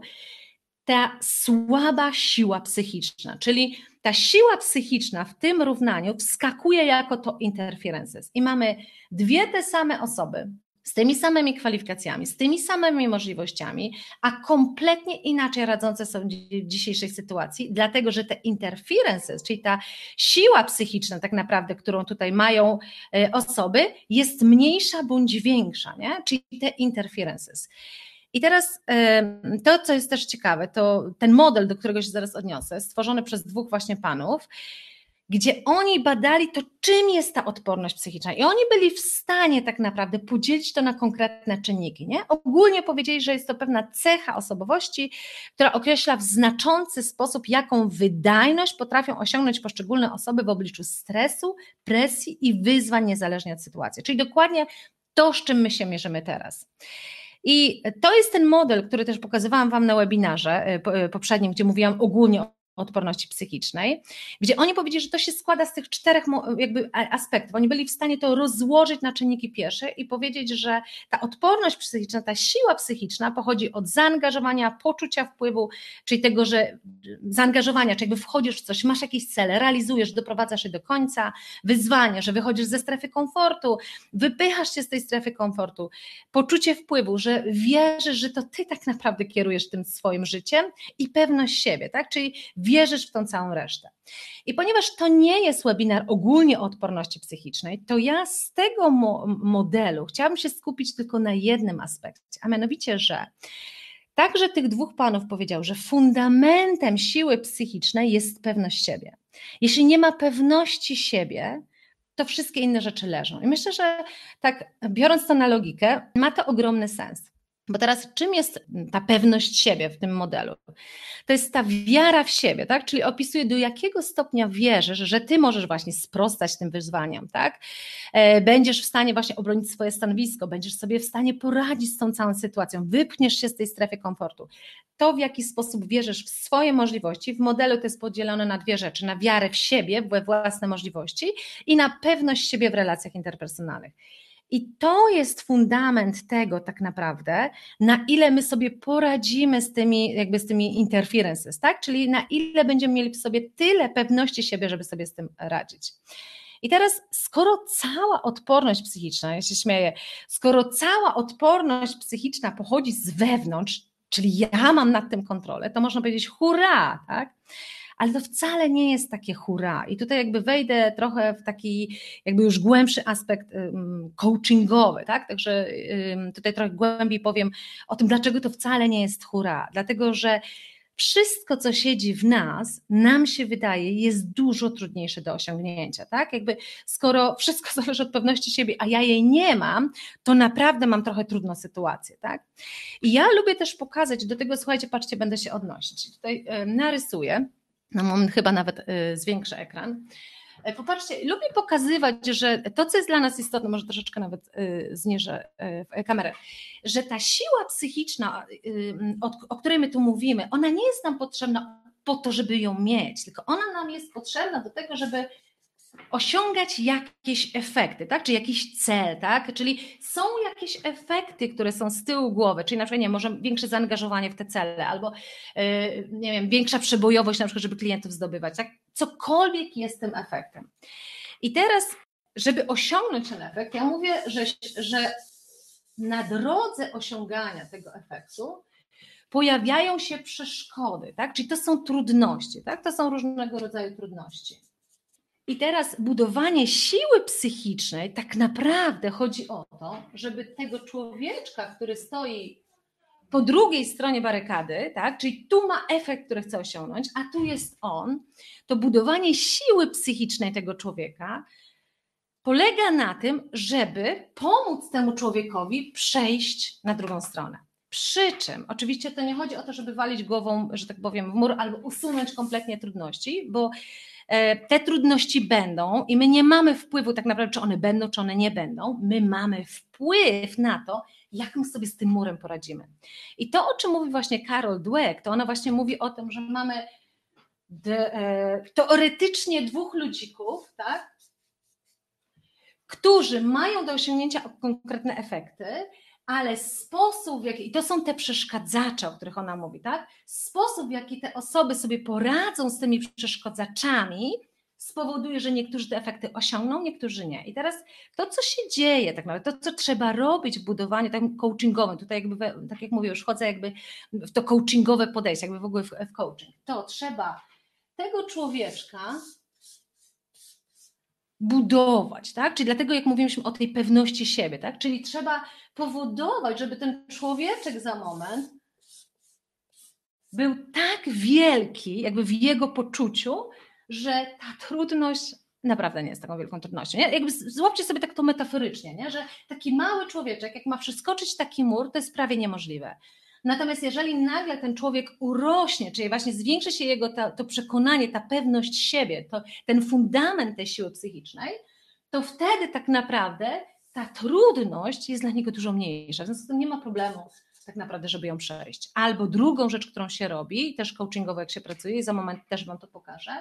ta słaba siła psychiczna, czyli ta siła psychiczna w tym równaniu wskakuje jako to interferences i mamy dwie te same osoby z tymi samymi kwalifikacjami, z tymi samymi możliwościami, a kompletnie inaczej radzące są w dzisiejszej sytuacji, dlatego że te interferences, czyli ta siła psychiczna tak naprawdę, którą tutaj mają osoby, jest mniejsza bądź większa, nie? Czyli te interferences. I teraz to, co jest też ciekawe, to ten model, do którego się zaraz odniosę, stworzony przez dwóch właśnie panów, gdzie oni badali to, czym jest ta odporność psychiczna i oni byli w stanie tak naprawdę podzielić to na konkretne czynniki. Nie? Ogólnie powiedzieli, że jest to pewna cecha osobowości, która określa w znaczący sposób, jaką wydajność potrafią osiągnąć poszczególne osoby w obliczu stresu, presji i wyzwań niezależnie od sytuacji. Czyli dokładnie to, z czym my się mierzymy teraz. I to jest ten model, który też pokazywałam Wam na webinarze poprzednim, gdzie mówiłam ogólnie o odporności psychicznej, gdzie oni powiedzieli, że to się składa z tych czterech jakby aspektów. Oni byli w stanie to rozłożyć na czynniki pierwsze i powiedzieć, że ta odporność psychiczna, ta siła psychiczna pochodzi od zaangażowania, poczucia wpływu, czyli tego, że zaangażowania, czyli jakby wchodzisz w coś, masz jakiś cel, realizujesz, doprowadzasz je do końca, wyzwanie, że wychodzisz ze strefy komfortu, wypychasz się z tej strefy komfortu, poczucie wpływu, że wierzysz, że to ty tak naprawdę kierujesz tym swoim życiem i pewność siebie, tak? Czyli wierzysz w tą całą resztę. I ponieważ to nie jest webinar ogólnie o odporności psychicznej, to ja z tego mo- modelu chciałabym się skupić tylko na jednym aspekcie, a mianowicie, że także tych dwóch panów powiedział, że fundamentem siły psychicznej jest pewność siebie. Jeśli nie ma pewności siebie, to wszystkie inne rzeczy leżą. I myślę, że tak biorąc to na logikę, ma to ogromny sens. Bo teraz czym jest ta pewność siebie w tym modelu? To jest ta wiara w siebie, tak? Czyli opisuje, do jakiego stopnia wierzysz, że ty możesz właśnie sprostać tym wyzwaniom, tak? Będziesz w stanie właśnie obronić swoje stanowisko, będziesz sobie w stanie poradzić z tą całą sytuacją, wypchniesz się z tej strefy komfortu. To, w jaki sposób wierzysz w swoje możliwości, w modelu to jest podzielone na dwie rzeczy, na wiarę w siebie, we własne możliwości i na pewność siebie w relacjach interpersonalnych. I to jest fundament tego tak naprawdę, na ile my sobie poradzimy z tymi, jakby z tymi interferences, tak? Czyli na ile będziemy mieli w sobie tyle pewności siebie, żeby sobie z tym radzić. I teraz, skoro cała odporność psychiczna, ja się śmieję, skoro cała odporność psychiczna pochodzi z wewnątrz, czyli ja mam nad tym kontrolę, to można powiedzieć hurra, tak? Ale to wcale nie jest takie hurra. I tutaj jakby wejdę trochę w taki jakby już głębszy aspekt coachingowy, tak? Także tutaj trochę głębiej powiem o tym, dlaczego to wcale nie jest hurra. Dlatego, że wszystko, co siedzi w nas, nam się wydaje, jest dużo trudniejsze do osiągnięcia, tak? Jakby skoro wszystko zależy od pewności siebie, a ja jej nie mam, to naprawdę mam trochę trudną sytuację, tak? I ja lubię też pokazać, do tego słuchajcie, patrzcie, będę się odnosić. Tutaj narysuję. Na moment chyba nawet y, zwiększę ekran. Popatrzcie, lubię pokazywać, że to, co jest dla nas istotne, może troszeczkę nawet y, zniżę y, kamerę, że ta siła psychiczna, y, o, o której my tu mówimy, ona nie jest nam potrzebna po to, żeby ją mieć, tylko ona nam jest potrzebna do tego, żeby osiągać jakieś efekty, tak? Czy jakiś cel, tak? Czyli są jakieś efekty, które są z tyłu głowy, czyli na przykład, nie wiem, może większe zaangażowanie w te cele, albo yy, nie wiem, większa przebojowość na przykład, żeby klientów zdobywać, tak? Cokolwiek jest tym efektem. I teraz, żeby osiągnąć ten efekt, ja mówię, że, że na drodze osiągania tego efektu pojawiają się przeszkody, tak? Czyli to są trudności, tak? To są różnego rodzaju trudności. I teraz budowanie siły psychicznej tak naprawdę chodzi o to, żeby tego człowieczka, który stoi po drugiej stronie barykady, tak, czyli tu ma efekt, który chce osiągnąć, a tu jest on, to budowanie siły psychicznej tego człowieka polega na tym, żeby pomóc temu człowiekowi przejść na drugą stronę. Przy czym oczywiście to nie chodzi o to, żeby walić głową, że tak powiem, w mur albo usunąć kompletnie trudności, bo te trudności będą i my nie mamy wpływu tak naprawdę, czy one będą, czy one nie będą. My mamy wpływ na to, jak my sobie z tym murem poradzimy. I to, o czym mówi właśnie Carol Dweck, to ona właśnie mówi o tym, że mamy de, e, teoretycznie dwóch ludzików, tak, którzy mają do osiągnięcia konkretne efekty, ale sposób, w jaki, i to są te przeszkadzacze, o których ona mówi, tak? Sposób, w jaki te osoby sobie poradzą z tymi przeszkadzaczami, spowoduje, że niektórzy te efekty osiągną, niektórzy nie. I teraz to, co się dzieje tak naprawdę, to, co trzeba robić w budowaniu takim coachingowym, tutaj jakby, tak jak mówię, już wchodzę jakby w to coachingowe podejście, jakby w ogóle w, w coaching, to trzeba tego człowieczka budować, tak? Czyli dlatego, jak mówiliśmy o tej pewności siebie, tak? Czyli trzeba powodować, żeby ten człowieczek za moment był tak wielki, jakby w jego poczuciu, że ta trudność naprawdę nie jest taką wielką trudnością. Nie? Jakby złapcie sobie tak to metaforycznie, nie? Że taki mały człowieczek, jak ma przeskoczyć taki mur, to jest prawie niemożliwe. Natomiast jeżeli nagle ten człowiek urośnie, czyli właśnie zwiększy się jego ta, to przekonanie, ta pewność siebie, to, ten fundament tej siły psychicznej, to wtedy tak naprawdę ta trudność jest dla niego dużo mniejsza. W związku z tym nie ma problemu tak naprawdę, żeby ją przejść. Albo drugą rzecz, którą się robi, też coachingowo jak się pracuje, i za moment też Wam to pokażę,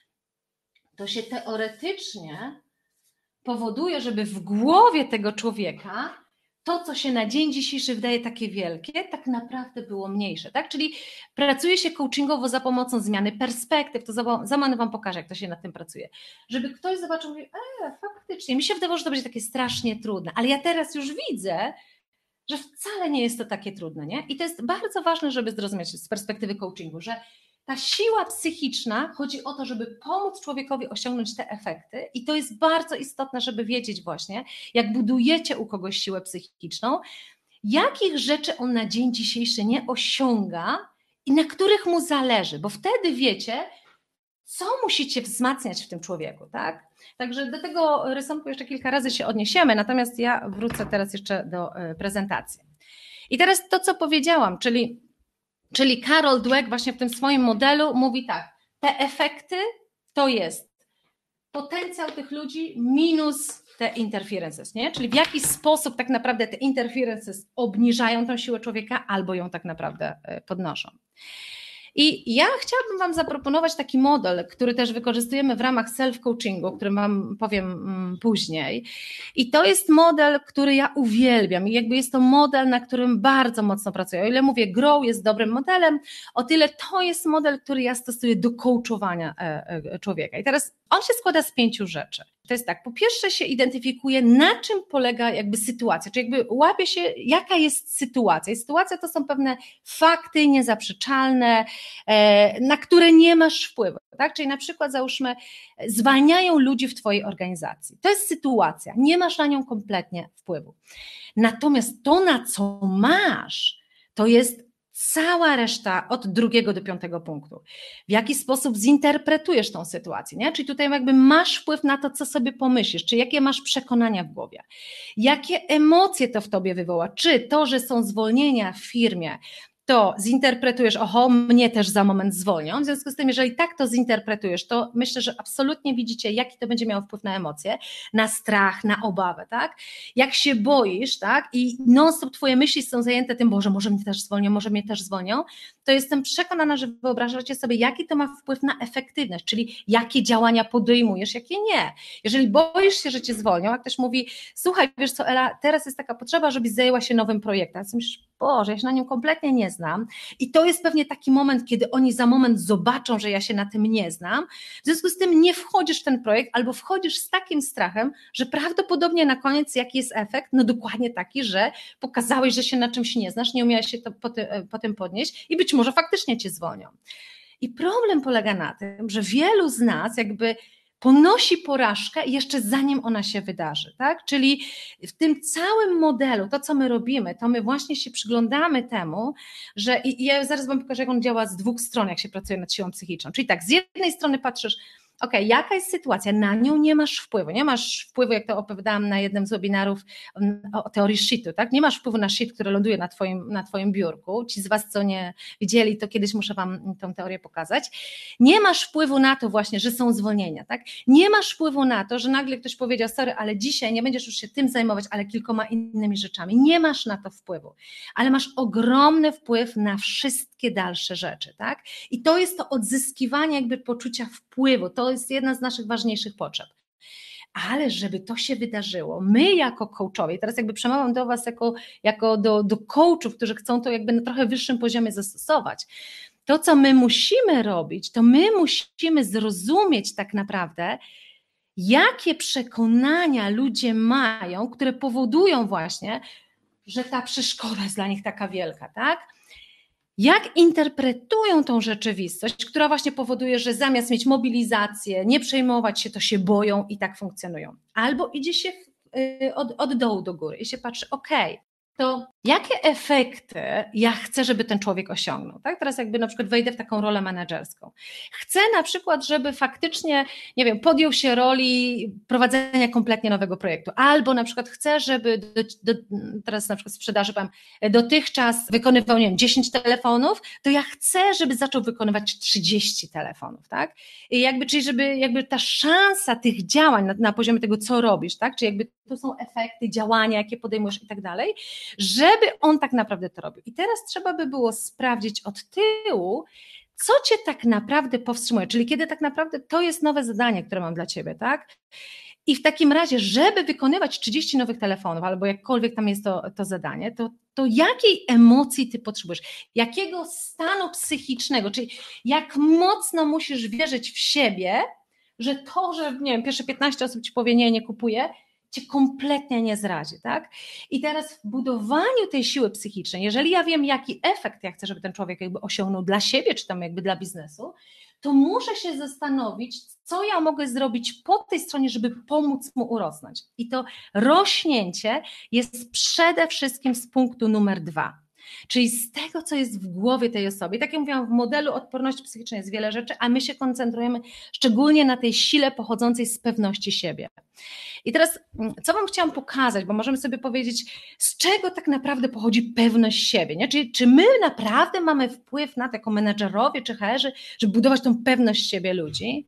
to się teoretycznie powoduje, żeby w głowie tego człowieka to, co się na dzień dzisiejszy wydaje takie wielkie, tak naprawdę było mniejsze. Tak? Czyli pracuje się coachingowo za pomocą zmiany perspektyw, to za, za moment Wam pokażę, jak to się nad tym pracuje. Żeby ktoś zobaczył, mówi, e, faktycznie, mi się wydawało, że to będzie takie strasznie trudne, ale ja teraz już widzę, że wcale nie jest to takie trudne. Nie? I to jest bardzo ważne, żeby zrozumieć z perspektywy coachingu, że ta siła psychiczna, chodzi o to, żeby pomóc człowiekowi osiągnąć te efekty, i to jest bardzo istotne, żeby wiedzieć właśnie, jak budujecie u kogoś siłę psychiczną, jakich rzeczy on na dzień dzisiejszy nie osiąga i na których mu zależy, bo wtedy wiecie, co musicie wzmacniać w tym człowieku, tak? Także do tego rysunku jeszcze kilka razy się odniesiemy, natomiast ja wrócę teraz jeszcze do prezentacji. I teraz to, co powiedziałam, czyli Czyli Carol Dweck właśnie w tym swoim modelu mówi tak, te efekty to jest potencjał tych ludzi minus te interferences, nie? Czyli w jaki sposób tak naprawdę te interferences obniżają tą siłę człowieka albo ją tak naprawdę podnoszą. I ja chciałabym Wam zaproponować taki model, który też wykorzystujemy w ramach self-coachingu, o którym Wam powiem później. I to jest model, który ja uwielbiam i jakby jest to model, na którym bardzo mocno pracuję. O ile mówię, Grow jest dobrym modelem, o tyle to jest model, który ja stosuję do coachowania człowieka. I teraz on się składa z pięciu rzeczy. To jest tak, po pierwsze się identyfikuje, na czym polega jakby sytuacja, czyli jakby łapie się, jaka jest sytuacja. I sytuacja to są pewne fakty niezaprzeczalne, na które nie masz wpływu. Tak? Czyli na przykład załóżmy, zwalniają ludzi w Twojej organizacji. To jest sytuacja, nie masz na nią kompletnie wpływu. Natomiast to, na co masz, to jest cała reszta od drugiego do piątego punktu. W jaki sposób zinterpretujesz tą sytuację, nie? Czyli tutaj jakby masz wpływ na to, co sobie pomyślisz, czy jakie masz przekonania w głowie, jakie emocje to w tobie wywoła, czy to, że są zwolnienia w firmie, to zinterpretujesz, oho, mnie też za moment zwolnią, w związku z tym, jeżeli tak to zinterpretujesz, to myślę, że absolutnie widzicie, jaki to będzie miało wpływ na emocje, na strach, na obawę, tak? Jak się boisz, tak? I non-stop twoje myśli są zajęte tym, Boże, może mnie też zwolnią, może mnie też zwolnią, to jestem przekonana, że wyobrażacie sobie, jaki to ma wpływ na efektywność, czyli jakie działania podejmujesz, jakie nie. Jeżeli boisz się, że cię zwolnią, a ktoś mówi, słuchaj, wiesz co, Ela, teraz jest taka potrzeba, żebyś zajęła się nowym projektem. Ja myślisz, Boże, ja się na nim kompletnie nie znam i to jest pewnie taki moment, kiedy oni za moment zobaczą, że ja się na tym nie znam, w związku z tym nie wchodzisz w ten projekt albo wchodzisz z takim strachem, że prawdopodobnie na koniec jaki jest efekt? No dokładnie taki, że pokazałeś, że się na czymś nie znasz, nie umiałeś się to potem podnieść i być może faktycznie cię zwolnią. I problem polega na tym, że wielu z nas jakby ponosi porażkę jeszcze zanim ona się wydarzy, tak? Czyli w tym całym modelu, to co my robimy, to my właśnie się przyglądamy temu, że i ja zaraz wam pokażę, jak on działa z dwóch stron, jak się pracuje nad siłą psychiczną. Czyli tak, z jednej strony patrzysz, ok, jaka jest sytuacja, na nią nie masz wpływu, nie masz wpływu, jak to opowiadałam na jednym z webinarów o teorii shitu, tak? Nie masz wpływu na shit, który ląduje na twoim, na twoim biurku. Ci z was, co nie widzieli, to kiedyś muszę wam tę teorię pokazać. Nie masz wpływu na to właśnie, że są zwolnienia, tak? Nie masz wpływu na to, że nagle ktoś powiedział, sorry, ale dzisiaj nie będziesz już się tym zajmować, ale kilkoma innymi rzeczami. Nie masz na to wpływu, ale masz ogromny wpływ na wszystkie dalsze rzeczy, tak? I to jest to odzyskiwanie jakby poczucia wpływu, to jest jedna z naszych ważniejszych potrzeb. Ale żeby to się wydarzyło, my jako coachowie, teraz jakby przemawiam do was jako, jako do, do coachów, którzy chcą to jakby na trochę wyższym poziomie zastosować, to co my musimy robić, to my musimy zrozumieć tak naprawdę, jakie przekonania ludzie mają, które powodują właśnie, że ta przeszkoda jest dla nich taka wielka, tak? Jak interpretują tą rzeczywistość, która właśnie powoduje, że zamiast mieć mobilizację, nie przejmować się, to się boją i tak funkcjonują. Albo idzie się od, od dołu do góry i się patrzy, okej, okay, to jakie efekty ja chcę, żeby ten człowiek osiągnął, tak? Teraz jakby na przykład wejdę w taką rolę menedżerską. Chcę na przykład, żeby faktycznie, nie wiem, podjął się roli prowadzenia kompletnie nowego projektu, albo na przykład chcę, żeby do, do, teraz na przykład sprzedaży pan dotychczas wykonywał, nie wiem, dziesięć telefonów, to ja chcę, żeby zaczął wykonywać trzydzieści telefonów, tak? I jakby, czyli żeby jakby ta szansa tych działań na, na poziomie tego, co robisz, tak? Czyli jakby to są efekty, działania, jakie podejmujesz i tak dalej, żeby on tak naprawdę to robił. I teraz trzeba by było sprawdzić od tyłu, co cię tak naprawdę powstrzymuje, czyli kiedy tak naprawdę to jest nowe zadanie, które mam dla ciebie, tak? I w takim razie, żeby wykonywać trzydzieści nowych telefonów, albo jakkolwiek tam jest to, to zadanie, to, to jakiej emocji ty potrzebujesz? Jakiego stanu psychicznego, czyli jak mocno musisz wierzyć w siebie, że to, że nie wiem, pierwsze piętnaście osób ci powie nie, nie kupuję, cię kompletnie nie zradzi, tak? I teraz w budowaniu tej siły psychicznej, jeżeli ja wiem, jaki efekt ja chcę, żeby ten człowiek jakby osiągnął dla siebie, czy tam jakby dla biznesu, to muszę się zastanowić, co ja mogę zrobić po tej stronie, żeby pomóc mu urosnąć. I to rośnięcie jest przede wszystkim z punktu numer dwa. Czyli z tego, co jest w głowie tej osoby. I tak jak mówiłam, w modelu odporności psychicznej jest wiele rzeczy, a my się koncentrujemy szczególnie na tej sile pochodzącej z pewności siebie. I teraz, co wam chciałam pokazać, bo możemy sobie powiedzieć, z czego tak naprawdę pochodzi pewność siebie, nie? Czyli czy my naprawdę mamy wpływ na to, jako menedżerowie czy H R-ze, żeby budować tą pewność siebie ludzi?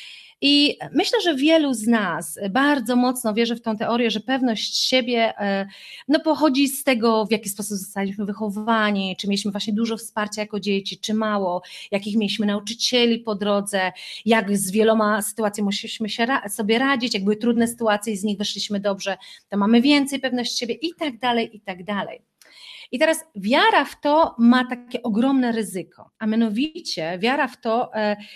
I myślę, że wielu z nas bardzo mocno wierzy w tą teorię, że pewność siebie no, pochodzi z tego, w jaki sposób zostaliśmy wychowani, czy mieliśmy właśnie dużo wsparcia jako dzieci, czy mało, jakich mieliśmy nauczycieli po drodze, jak z wieloma sytuacjami musieliśmy się ra- sobie radzić, jak były trudne sytuacje i z nich wyszliśmy dobrze, to mamy więcej pewności siebie i tak dalej, i tak dalej. I teraz wiara w to ma takie ogromne ryzyko, a mianowicie wiara w to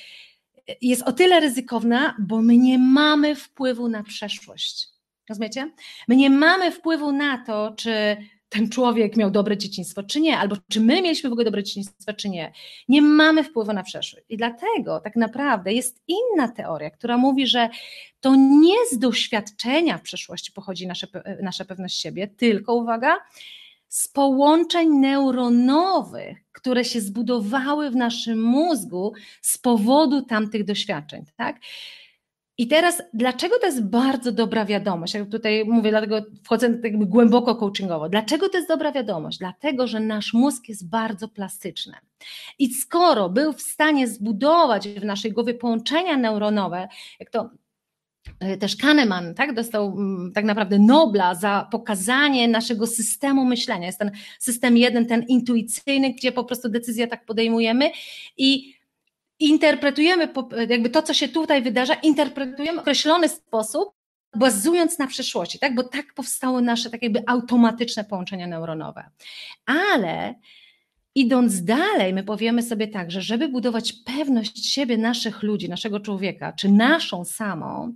jest o tyle ryzykowna, bo my nie mamy wpływu na przeszłość. Rozumiecie? My nie mamy wpływu na to, czy ten człowiek miał dobre dzieciństwo, czy nie, albo czy my mieliśmy w ogóle dobre dzieciństwo, czy nie. Nie mamy wpływu na przeszłość. I dlatego tak naprawdę jest inna teoria, która mówi, że to nie z doświadczenia w przeszłości pochodzi nasza, nasza pewność siebie, tylko, uwaga, z połączeń neuronowych, które się zbudowały w naszym mózgu z powodu tamtych doświadczeń, tak? I teraz, dlaczego to jest bardzo dobra wiadomość? Jak tutaj mówię, dlatego wchodzę jakby głęboko coachingowo. Dlaczego to jest dobra wiadomość? Dlatego, że nasz mózg jest bardzo plastyczny. I skoro był w stanie zbudować w naszej głowie połączenia neuronowe, jak to też Kahneman, tak, dostał tak naprawdę Nobla za pokazanie naszego systemu myślenia. Jest ten system jeden, ten intuicyjny, gdzie po prostu decyzje tak podejmujemy i interpretujemy jakby to, co się tutaj wydarza, interpretujemy w określony sposób, bazując na przeszłości, tak? Bo tak powstały nasze tak jakby automatyczne połączenia neuronowe. Ale idąc dalej, my powiemy sobie tak, że żeby budować pewność siebie naszych ludzi, naszego człowieka, czy naszą samą,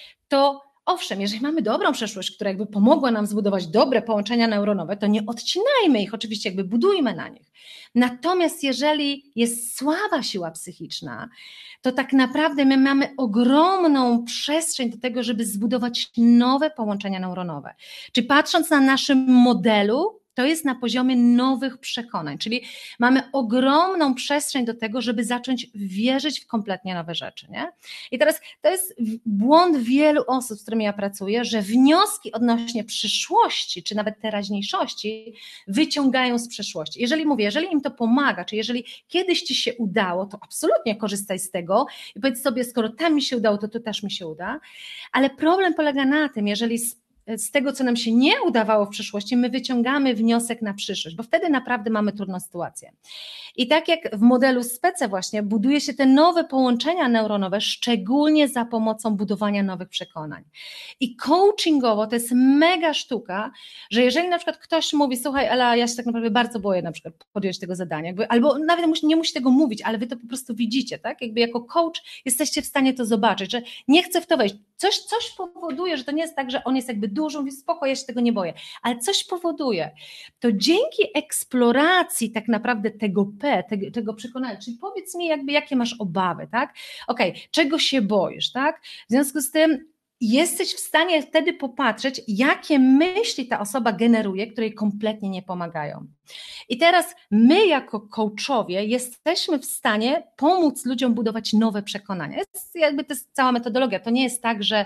to owszem, jeżeli mamy dobrą przeszłość, która jakby pomogła nam zbudować dobre połączenia neuronowe, to nie odcinajmy ich, oczywiście jakby budujmy na nich. Natomiast jeżeli jest słaba siła psychiczna, to tak naprawdę my mamy ogromną przestrzeń do tego, żeby zbudować nowe połączenia neuronowe. Czy patrząc na naszym modelu, to jest na poziomie nowych przekonań, czyli mamy ogromną przestrzeń do tego, żeby zacząć wierzyć w kompletnie nowe rzeczy. Nie? I teraz to jest błąd wielu osób, z którymi ja pracuję, że wnioski odnośnie przyszłości, czy nawet teraźniejszości wyciągają z przeszłości. Jeżeli mówię, jeżeli im to pomaga, czy jeżeli kiedyś ci się udało, to absolutnie korzystaj z tego i powiedz sobie, skoro tam mi się udało, to tu też mi się uda, ale problem polega na tym, jeżeli z tego, co nam się nie udawało w przeszłości, my wyciągamy wniosek na przyszłość, bo wtedy naprawdę mamy trudną sytuację. I tak jak w modelu SPECE właśnie buduje się te nowe połączenia neuronowe, szczególnie za pomocą budowania nowych przekonań. I coachingowo to jest mega sztuka, że jeżeli na przykład ktoś mówi, słuchaj Ela, ja się tak naprawdę bardzo boję na przykład podjąć tego zadania, jakby, albo nawet nie musi tego mówić, ale wy to po prostu widzicie, tak? Jakby jako coach jesteście w stanie to zobaczyć, że nie chcę w to wejść. Coś, coś powoduje, że to nie jest tak, że on jest jakby duży, mówi spoko, ja się tego nie boję, ale coś powoduje. To dzięki eksploracji tak naprawdę tego P, tego, tego przekonania, czyli powiedz mi jakby jakie masz obawy, tak? Okej, okay, czego się boisz, tak? W związku z tym jesteś w stanie wtedy popatrzeć, jakie myśli ta osoba generuje, które jej kompletnie nie pomagają. I teraz my jako coachowie jesteśmy w stanie pomóc ludziom budować nowe przekonania. Jest jakby to jest cała metodologia. To nie jest tak, że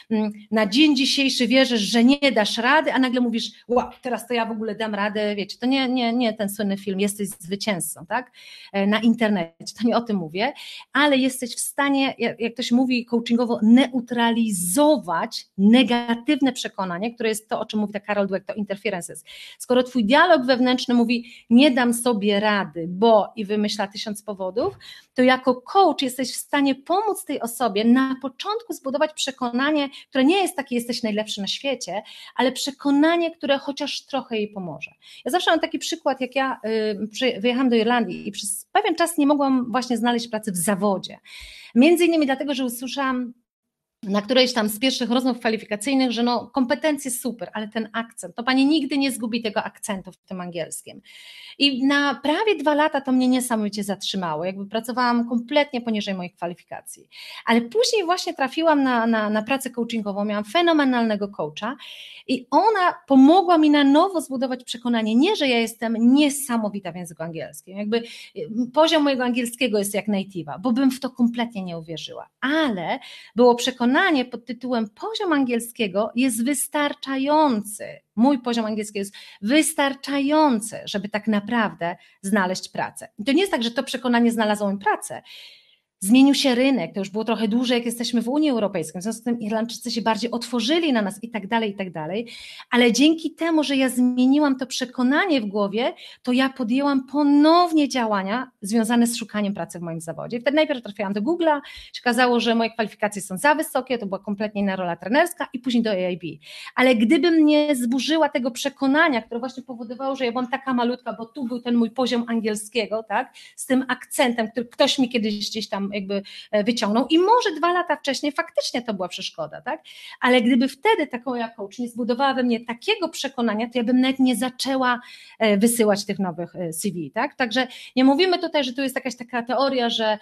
na dzień dzisiejszy wierzysz, że nie dasz rady, a nagle mówisz, wow, teraz to ja w ogóle dam radę, wiecie, to nie, nie, nie ten słynny film, jesteś zwycięzcą, tak? Na internecie, to nie o tym mówię, ale jesteś w stanie, jak ktoś mówi coachingowo, neutralizować negatywne przekonanie, które jest to, o czym mówi ta Carol Dweck, to interferences. Skoro twój dialog wewnętrzny mówi, nie dam sobie rady, bo i wymyśla tysiąc powodów, to jako coach jesteś w stanie pomóc tej osobie na początku zbudować przekonanie, które nie jest takie, jesteś najlepszy na świecie, ale przekonanie, które chociaż trochę jej pomoże. Ja zawsze mam taki przykład, jak ja y, wyjechałam do Irlandii i przez pewien czas nie mogłam właśnie znaleźć pracy w zawodzie. Między innymi dlatego, że usłyszałam na którejś tam z pierwszych rozmów kwalifikacyjnych, że no kompetencje super, ale ten akcent, to pani nigdy nie zgubi tego akcentu w tym angielskim. I na prawie dwa lata to mnie niesamowicie zatrzymało, jakby pracowałam kompletnie poniżej moich kwalifikacji. Ale później właśnie trafiłam na, na, na pracę coachingową, miałam fenomenalnego coacha i ona pomogła mi na nowo zbudować przekonanie, nie, że ja jestem niesamowita w języku angielskim, jakby poziom mojego angielskiego jest jak native'a, bo bym w to kompletnie nie uwierzyła, ale było przekonanie, pod tytułem poziom angielskiego jest wystarczający, mój poziom angielskiego jest wystarczający, żeby tak naprawdę znaleźć pracę. I to nie jest tak, że to przekonanie znalazło mi pracę. Zmienił się rynek, to już było trochę dłużej, jak jesteśmy w Unii Europejskiej, w związku z tym Irlandczycy się bardziej otworzyli na nas i tak dalej, i tak dalej, ale dzięki temu, że ja zmieniłam to przekonanie w głowie, to ja podjęłam ponownie działania związane z szukaniem pracy w moim zawodzie. Wtedy najpierw trafiłam do Google'a, się okazało, że moje kwalifikacje są za wysokie, to była kompletnie inna rola trenerska i później do A I B. Ale gdybym nie zburzyła tego przekonania, które właśnie powodowało, że ja byłam taka malutka, bo tu był ten mój poziom angielskiego, tak, z tym akcentem, który ktoś mi kiedyś gdzieś tam jakby wyciągnął i może dwa lata wcześniej faktycznie to była przeszkoda, tak? Ale gdyby wtedy taką ja coach nie zbudowała we mnie takiego przekonania, to ja bym nawet nie zaczęła wysyłać tych nowych C V, tak? Także nie mówimy tutaj, że tu jest jakaś taka teoria, że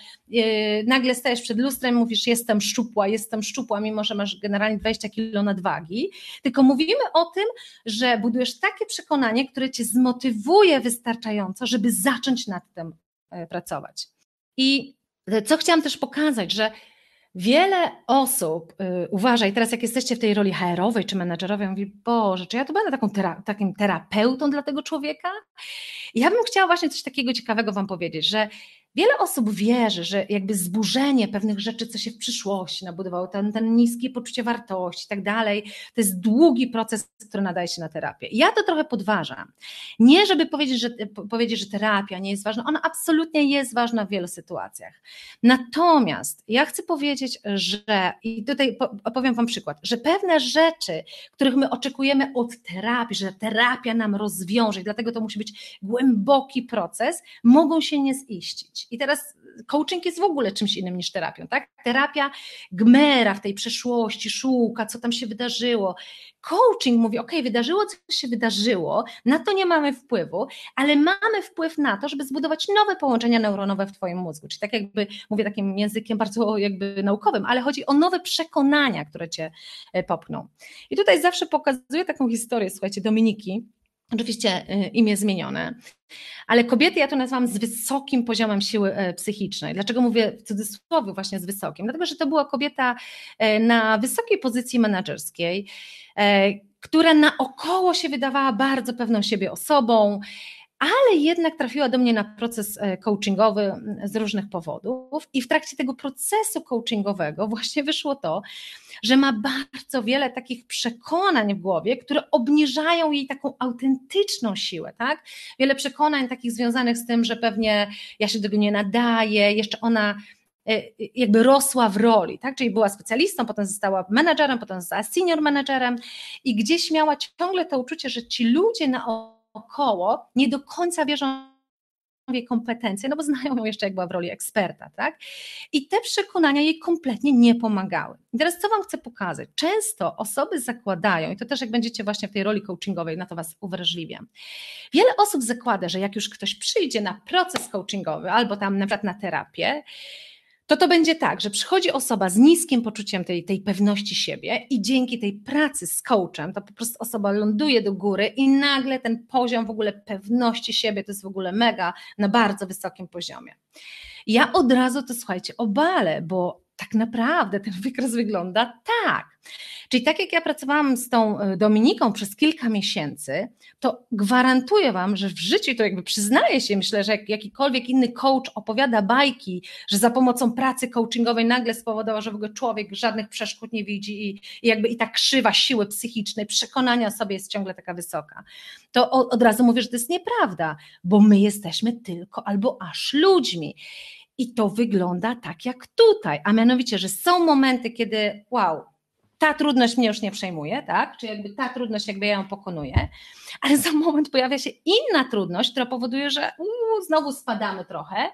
nagle stajesz przed lustrem i mówisz jestem szczupła, jestem szczupła, mimo że masz generalnie dwadzieścia kilo nadwagi, tylko mówimy o tym, że budujesz takie przekonanie, które cię zmotywuje wystarczająco, żeby zacząć nad tym pracować. I co chciałam też pokazać, że Wiele osób, yy, uważaj, teraz jak jesteście w tej roli H R-owej czy menedżerowej, mówi, Boże, czy ja tu będę taką tera- takim terapeutą dla tego człowieka? I ja bym chciała właśnie coś takiego ciekawego Wam powiedzieć, że wiele osób wierzy, że jakby zburzenie pewnych rzeczy, co się w przyszłości nabudowało, ten, ten niskie poczucie wartości i tak dalej, to jest długi proces, który nadaje się na terapię. I ja to trochę podważam. Nie żeby powiedzieć, że, powiedzieć, że terapia nie jest ważna, ona absolutnie jest ważna w wielu sytuacjach. Natomiast ja chcę powiedzieć, że, i tutaj opowiem Wam przykład, że pewne rzeczy, których my oczekujemy od terapii, że terapia nam rozwiąże, i dlatego to musi być głęboki proces, mogą się nie ziścić. I teraz coaching jest w ogóle czymś innym niż terapią, tak? Terapia gmera w tej przeszłości, szuka, co tam się wydarzyło. Coaching mówi, ok, wydarzyło, co się wydarzyło, na to nie mamy wpływu, ale mamy wpływ na to, żeby zbudować nowe połączenia neuronowe w Twoim mózgu, czyli tak jakby, mówię takim językiem bardzo jakby naukowym, ale chodzi o nowe przekonania, które Cię popchną. I tutaj zawsze pokazuję taką historię, słuchajcie, Dominiki, oczywiście imię zmienione, ale kobiety ja to nazywam z wysokim poziomem siły psychicznej. Dlaczego mówię w cudzysłowie właśnie z wysokim? Dlatego, że to była kobieta na wysokiej pozycji menedżerskiej, która naokoło się wydawała bardzo pewną siebie osobą, ale jednak trafiła do mnie na proces coachingowy z różnych powodów i w trakcie tego procesu coachingowego właśnie wyszło to, że ma bardzo wiele takich przekonań w głowie, które obniżają jej taką autentyczną siłę, tak? Wiele przekonań takich związanych z tym, że pewnie ja się do tego nie nadaję, jeszcze ona jakby rosła w roli, tak? Czyli była specjalistą, potem została menadżerem, potem została senior menadżerem i gdzieś miała ciągle to uczucie, że ci ludzie naokoło nie do końca wierzą w jej kompetencje, no bo znają ją jeszcze jak była w roli eksperta, tak? I te przekonania jej kompletnie nie pomagały. I teraz co Wam chcę pokazać? Często osoby zakładają, i to też jak będziecie właśnie w tej roli coachingowej, na to Was uwrażliwiam, wiele osób zakłada, że jak już ktoś przyjdzie na proces coachingowy albo tam na przykład na terapię, to to będzie tak, że przychodzi osoba z niskim poczuciem tej, tej pewności siebie i dzięki tej pracy z coachem to po prostu osoba ląduje do góry i nagle ten poziom w ogóle pewności siebie to jest w ogóle mega na bardzo wysokim poziomie. Ja od razu to słuchajcie obalę, bo tak naprawdę ten wykres wygląda tak. Czyli tak jak ja pracowałam z tą Dominiką przez kilka miesięcy, to gwarantuję Wam, że w życiu to jakby przyznaję się, myślę, że jak jakikolwiek inny coach opowiada bajki, że za pomocą pracy coachingowej nagle spowodował, że w ogóle człowiek żadnych przeszkód nie widzi i, i jakby i ta krzywa siły psychicznej, przekonania o sobie jest ciągle taka wysoka, to od, od razu mówię, że to jest nieprawda, bo my jesteśmy tylko albo aż ludźmi. I to wygląda tak jak tutaj, a mianowicie, że są momenty, kiedy wow, ta trudność mnie już nie przejmuje, tak? Czy jakby ta trudność, jakby ja ją pokonuję, ale za moment pojawia się inna trudność, która powoduje, że uu, znowu spadamy trochę,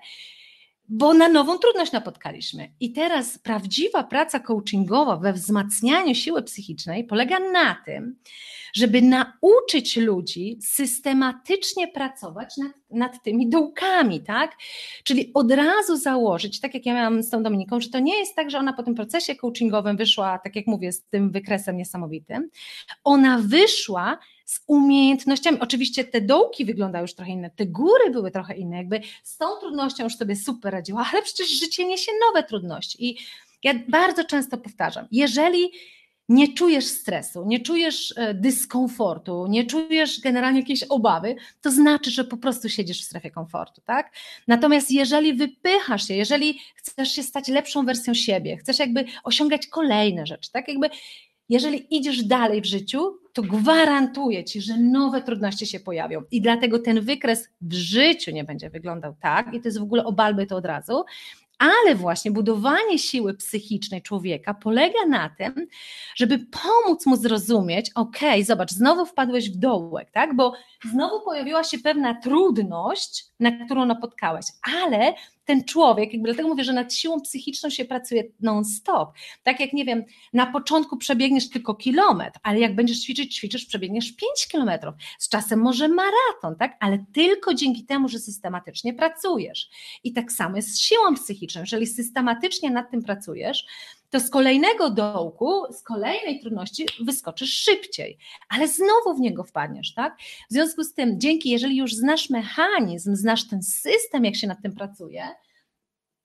bo na nową trudność napotkaliśmy. I teraz prawdziwa praca coachingowa we wzmacnianiu siły psychicznej polega na tym, żeby nauczyć ludzi systematycznie pracować nad, nad tymi dołkami, tak? Czyli od razu założyć, tak jak ja miałam z tą Dominiką, że to nie jest tak, że ona po tym procesie coachingowym wyszła, tak jak mówię, z tym wykresem niesamowitym. Ona wyszła z umiejętnościami, oczywiście te dołki wyglądały już trochę inne, te góry były trochę inne, jakby z tą trudnością już sobie super radziła, ale przecież życie niesie nowe trudności i ja bardzo często powtarzam, jeżeli nie czujesz stresu, nie czujesz dyskomfortu, nie czujesz generalnie jakiejś obawy, to znaczy, że po prostu siedzisz w strefie komfortu, tak? Natomiast jeżeli wypychasz się, jeżeli chcesz się stać lepszą wersją siebie, chcesz jakby osiągać kolejne rzeczy, tak? Jakby jeżeli idziesz dalej w życiu, to gwarantuję Ci, że nowe trudności się pojawią i dlatego ten wykres w życiu nie będzie wyglądał tak i to jest w ogóle obalmy to od razu, ale właśnie budowanie siły psychicznej człowieka polega na tym, żeby pomóc mu zrozumieć, okej, okay, zobacz, znowu wpadłeś w dołek, tak? Bo znowu pojawiła się pewna trudność, na którą napotkałeś, ale ten człowiek, jakby dlatego mówię, że nad siłą psychiczną się pracuje non-stop. Tak jak, nie wiem, na początku przebiegniesz tylko kilometr, ale jak będziesz ćwiczyć, ćwiczysz, przebiegniesz pięć kilometrów, z czasem może maraton, tak? Ale tylko dzięki temu, że systematycznie pracujesz. I tak samo jest z siłą psychiczną. Jeżeli systematycznie nad tym pracujesz, to z kolejnego dołku, z kolejnej trudności wyskoczysz szybciej, ale znowu w niego wpadniesz, tak? W związku z tym, dzięki, jeżeli już znasz mechanizm, znasz ten system, jak się nad tym pracuje,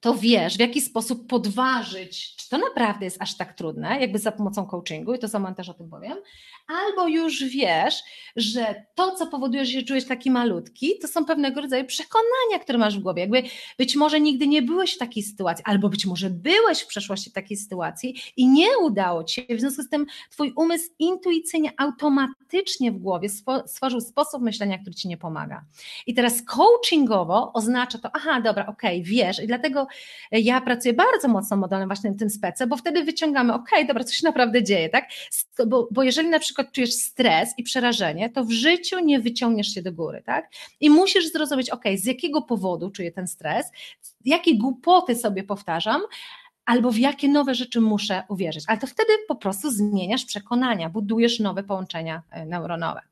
to wiesz, w jaki sposób podważyć, czy to naprawdę jest aż tak trudne, jakby za pomocą coachingu, i to sama też o tym powiem, albo już wiesz, że to, co powoduje, że się czujesz taki malutki, to są pewnego rodzaju przekonania, które masz w głowie. Jakby być może nigdy nie byłeś w takiej sytuacji, albo być może byłeś w przeszłości w takiej sytuacji i nie udało ci się, w związku z tym twój umysł intuicyjnie, automatycznie w głowie stworzył sposób myślenia, który ci nie pomaga. I teraz coachingowo oznacza to, aha, dobra, okej, okay, wiesz, i dlatego ja pracuję bardzo mocno modelem właśnie w tym spece, bo wtedy wyciągamy, okej, okay, dobra, co się naprawdę dzieje, tak? Bo, bo jeżeli na przykład czujesz stres i przerażenie, to w życiu nie wyciągniesz się do góry, tak? I musisz zrozumieć, okej, okay, z jakiego powodu czuję ten stres, jakie głupoty sobie powtarzam, albo w jakie nowe rzeczy muszę uwierzyć. Ale to wtedy po prostu zmieniasz przekonania, budujesz nowe połączenia neuronowe.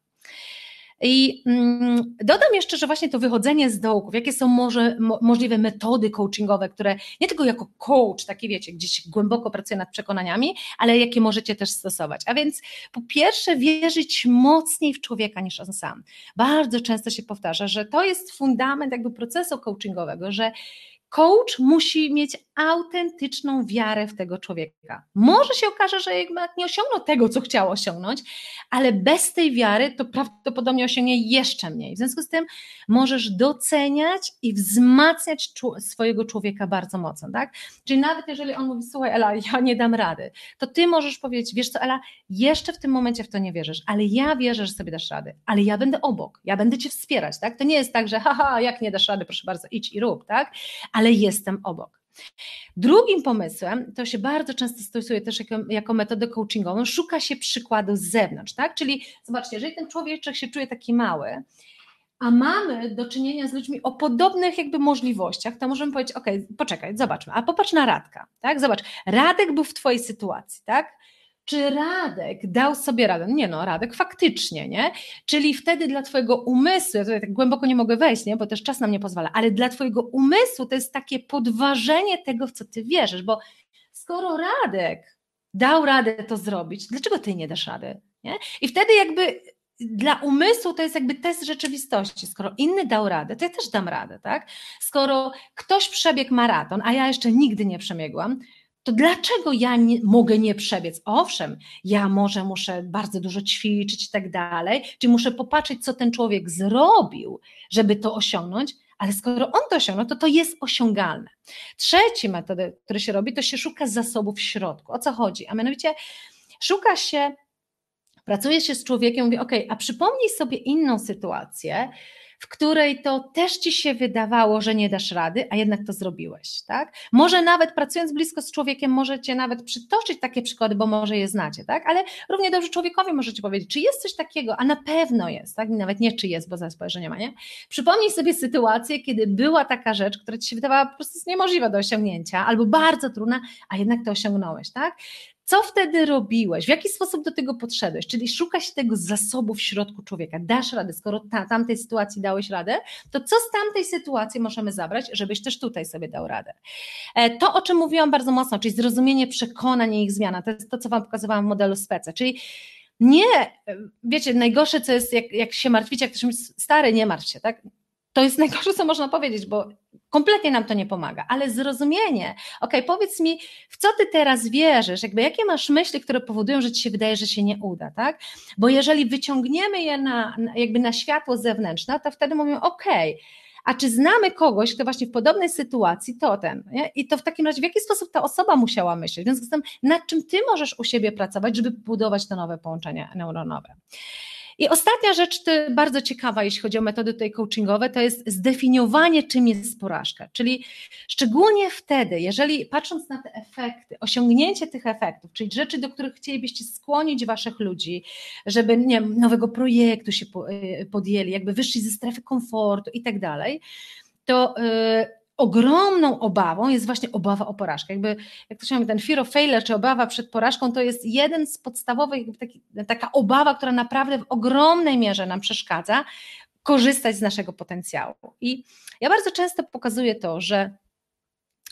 I mm, dodam jeszcze, że właśnie to wychodzenie z dołków, jakie są może, mo, możliwe metody coachingowe, które nie tylko jako coach, takie wiecie, gdzieś głęboko pracuje nad przekonaniami, ale jakie możecie też stosować. A więc po pierwsze wierzyć mocniej w człowieka niż on sam. Bardzo często się powtarza, że to jest fundament jakby procesu coachingowego, że coach musi mieć autentyczną wiarę w tego człowieka. Może się okaże, że jednak nie osiągnął tego, co chciał osiągnąć, ale bez tej wiary to prawdopodobnie osiągnie jeszcze mniej. W związku z tym możesz doceniać i wzmacniać swojego człowieka bardzo mocno, tak? Czyli nawet jeżeli on mówi, słuchaj Ela, ja nie dam rady, to ty możesz powiedzieć, wiesz co Ela, jeszcze w tym momencie w to nie wierzysz, ale ja wierzę, że sobie dasz rady, ale ja będę obok, ja będę cię wspierać, tak? To nie jest tak, że haha, jak nie dasz rady, proszę bardzo, idź i rób, tak? Ale jestem obok. Drugim pomysłem, to się bardzo często stosuje też jako, jako metodę coachingową, szuka się przykładu z zewnątrz, tak? Czyli zobaczcie, jeżeli ten człowieczek się czuje taki mały, a mamy do czynienia z ludźmi o podobnych jakby możliwościach, to możemy powiedzieć, ok, poczekaj, zobaczmy, a popatrz na Radka, tak? Zobacz, Radek był w twojej sytuacji, tak? Czy Radek dał sobie radę? Nie no, Radek faktycznie, nie? Czyli wtedy dla twojego umysłu, ja tutaj tak głęboko nie mogę wejść, nie? Bo też czas nam nie pozwala, ale dla twojego umysłu to jest takie podważenie tego, w co ty wierzysz, bo skoro Radek dał radę to zrobić, dlaczego ty nie dasz rady? Nie? I wtedy jakby dla umysłu to jest jakby test rzeczywistości. Skoro inny dał radę, to ja też dam radę, tak? Skoro ktoś przebiegł maraton, a ja jeszcze nigdy nie przebiegłam, to dlaczego ja nie, mogę nie przebiec? Owszem, ja może muszę bardzo dużo ćwiczyć i tak dalej, czyli muszę popatrzeć, co ten człowiek zrobił, żeby to osiągnąć, ale skoro on to osiągnął, to to jest osiągalne. Trzeci metodę, który się robi, to się szuka zasobów w środku. O co chodzi? A mianowicie szuka się, pracuje się z człowiekiem, mówi, ok, a przypomnij sobie inną sytuację, w której to też ci się wydawało, że nie dasz rady, a jednak to zrobiłeś, tak? Może nawet pracując blisko z człowiekiem możecie nawet przytoczyć takie przykłady, bo może je znacie, tak? Ale równie dobrze człowiekowi możecie powiedzieć, czy jest coś takiego, a na pewno jest, tak? Nawet nie czy jest, bo zaraz powiem, że nie ma, nie? Przypomnij sobie sytuację, kiedy była taka rzecz, która ci się wydawała po prostu niemożliwa do osiągnięcia, albo bardzo trudna, a jednak to osiągnąłeś, tak? Co wtedy robiłeś? W jaki sposób do tego podszedłeś? Czyli szuka się tego zasobu w środku człowieka. Dasz radę, skoro ta, tamtej sytuacji dałeś radę, to co z tamtej sytuacji możemy zabrać, żebyś też tutaj sobie dał radę? To, o czym mówiłam bardzo mocno, czyli zrozumienie przekonań i ich zmiana, to jest to, co wam pokazywałam w modelu speca, czyli nie, wiecie, najgorsze co jest, jak, jak się martwicie, jak ktoś mówi, stary, nie martw się, tak? To jest najgorsze, co można powiedzieć, bo kompletnie nam to nie pomaga, ale zrozumienie, okej, powiedz mi, w co ty teraz wierzysz, jakby jakie masz myśli, które powodują, że ci się wydaje, że się nie uda, tak? Bo jeżeli wyciągniemy je na, jakby na światło zewnętrzne, to wtedy mówimy, okej, a czy znamy kogoś, kto właśnie w podobnej sytuacji, to ten, nie? I to w takim razie w jaki sposób ta osoba musiała myśleć, w związku z tym nad czym ty możesz u siebie pracować, żeby budować te nowe połączenia neuronowe. I ostatnia rzecz, to bardzo ciekawa, jeśli chodzi o metody tutaj coachingowe, to jest zdefiniowanie, czym jest porażka. Czyli szczególnie wtedy, jeżeli patrząc na te efekty, osiągnięcie tych efektów, czyli rzeczy, do których chcielibyście skłonić waszych ludzi, żeby nie wiem, nowego projektu się podjęli, jakby wyszli ze strefy komfortu i tak dalej, to yy, ogromną obawą jest właśnie obawa o porażkę. Jakby, jak to się mówi, ten fear of failure, czy obawa przed porażką, to jest jeden z podstawowych, taki, taka obawa, która naprawdę w ogromnej mierze nam przeszkadza korzystać z naszego potencjału. I ja bardzo często pokazuję to, że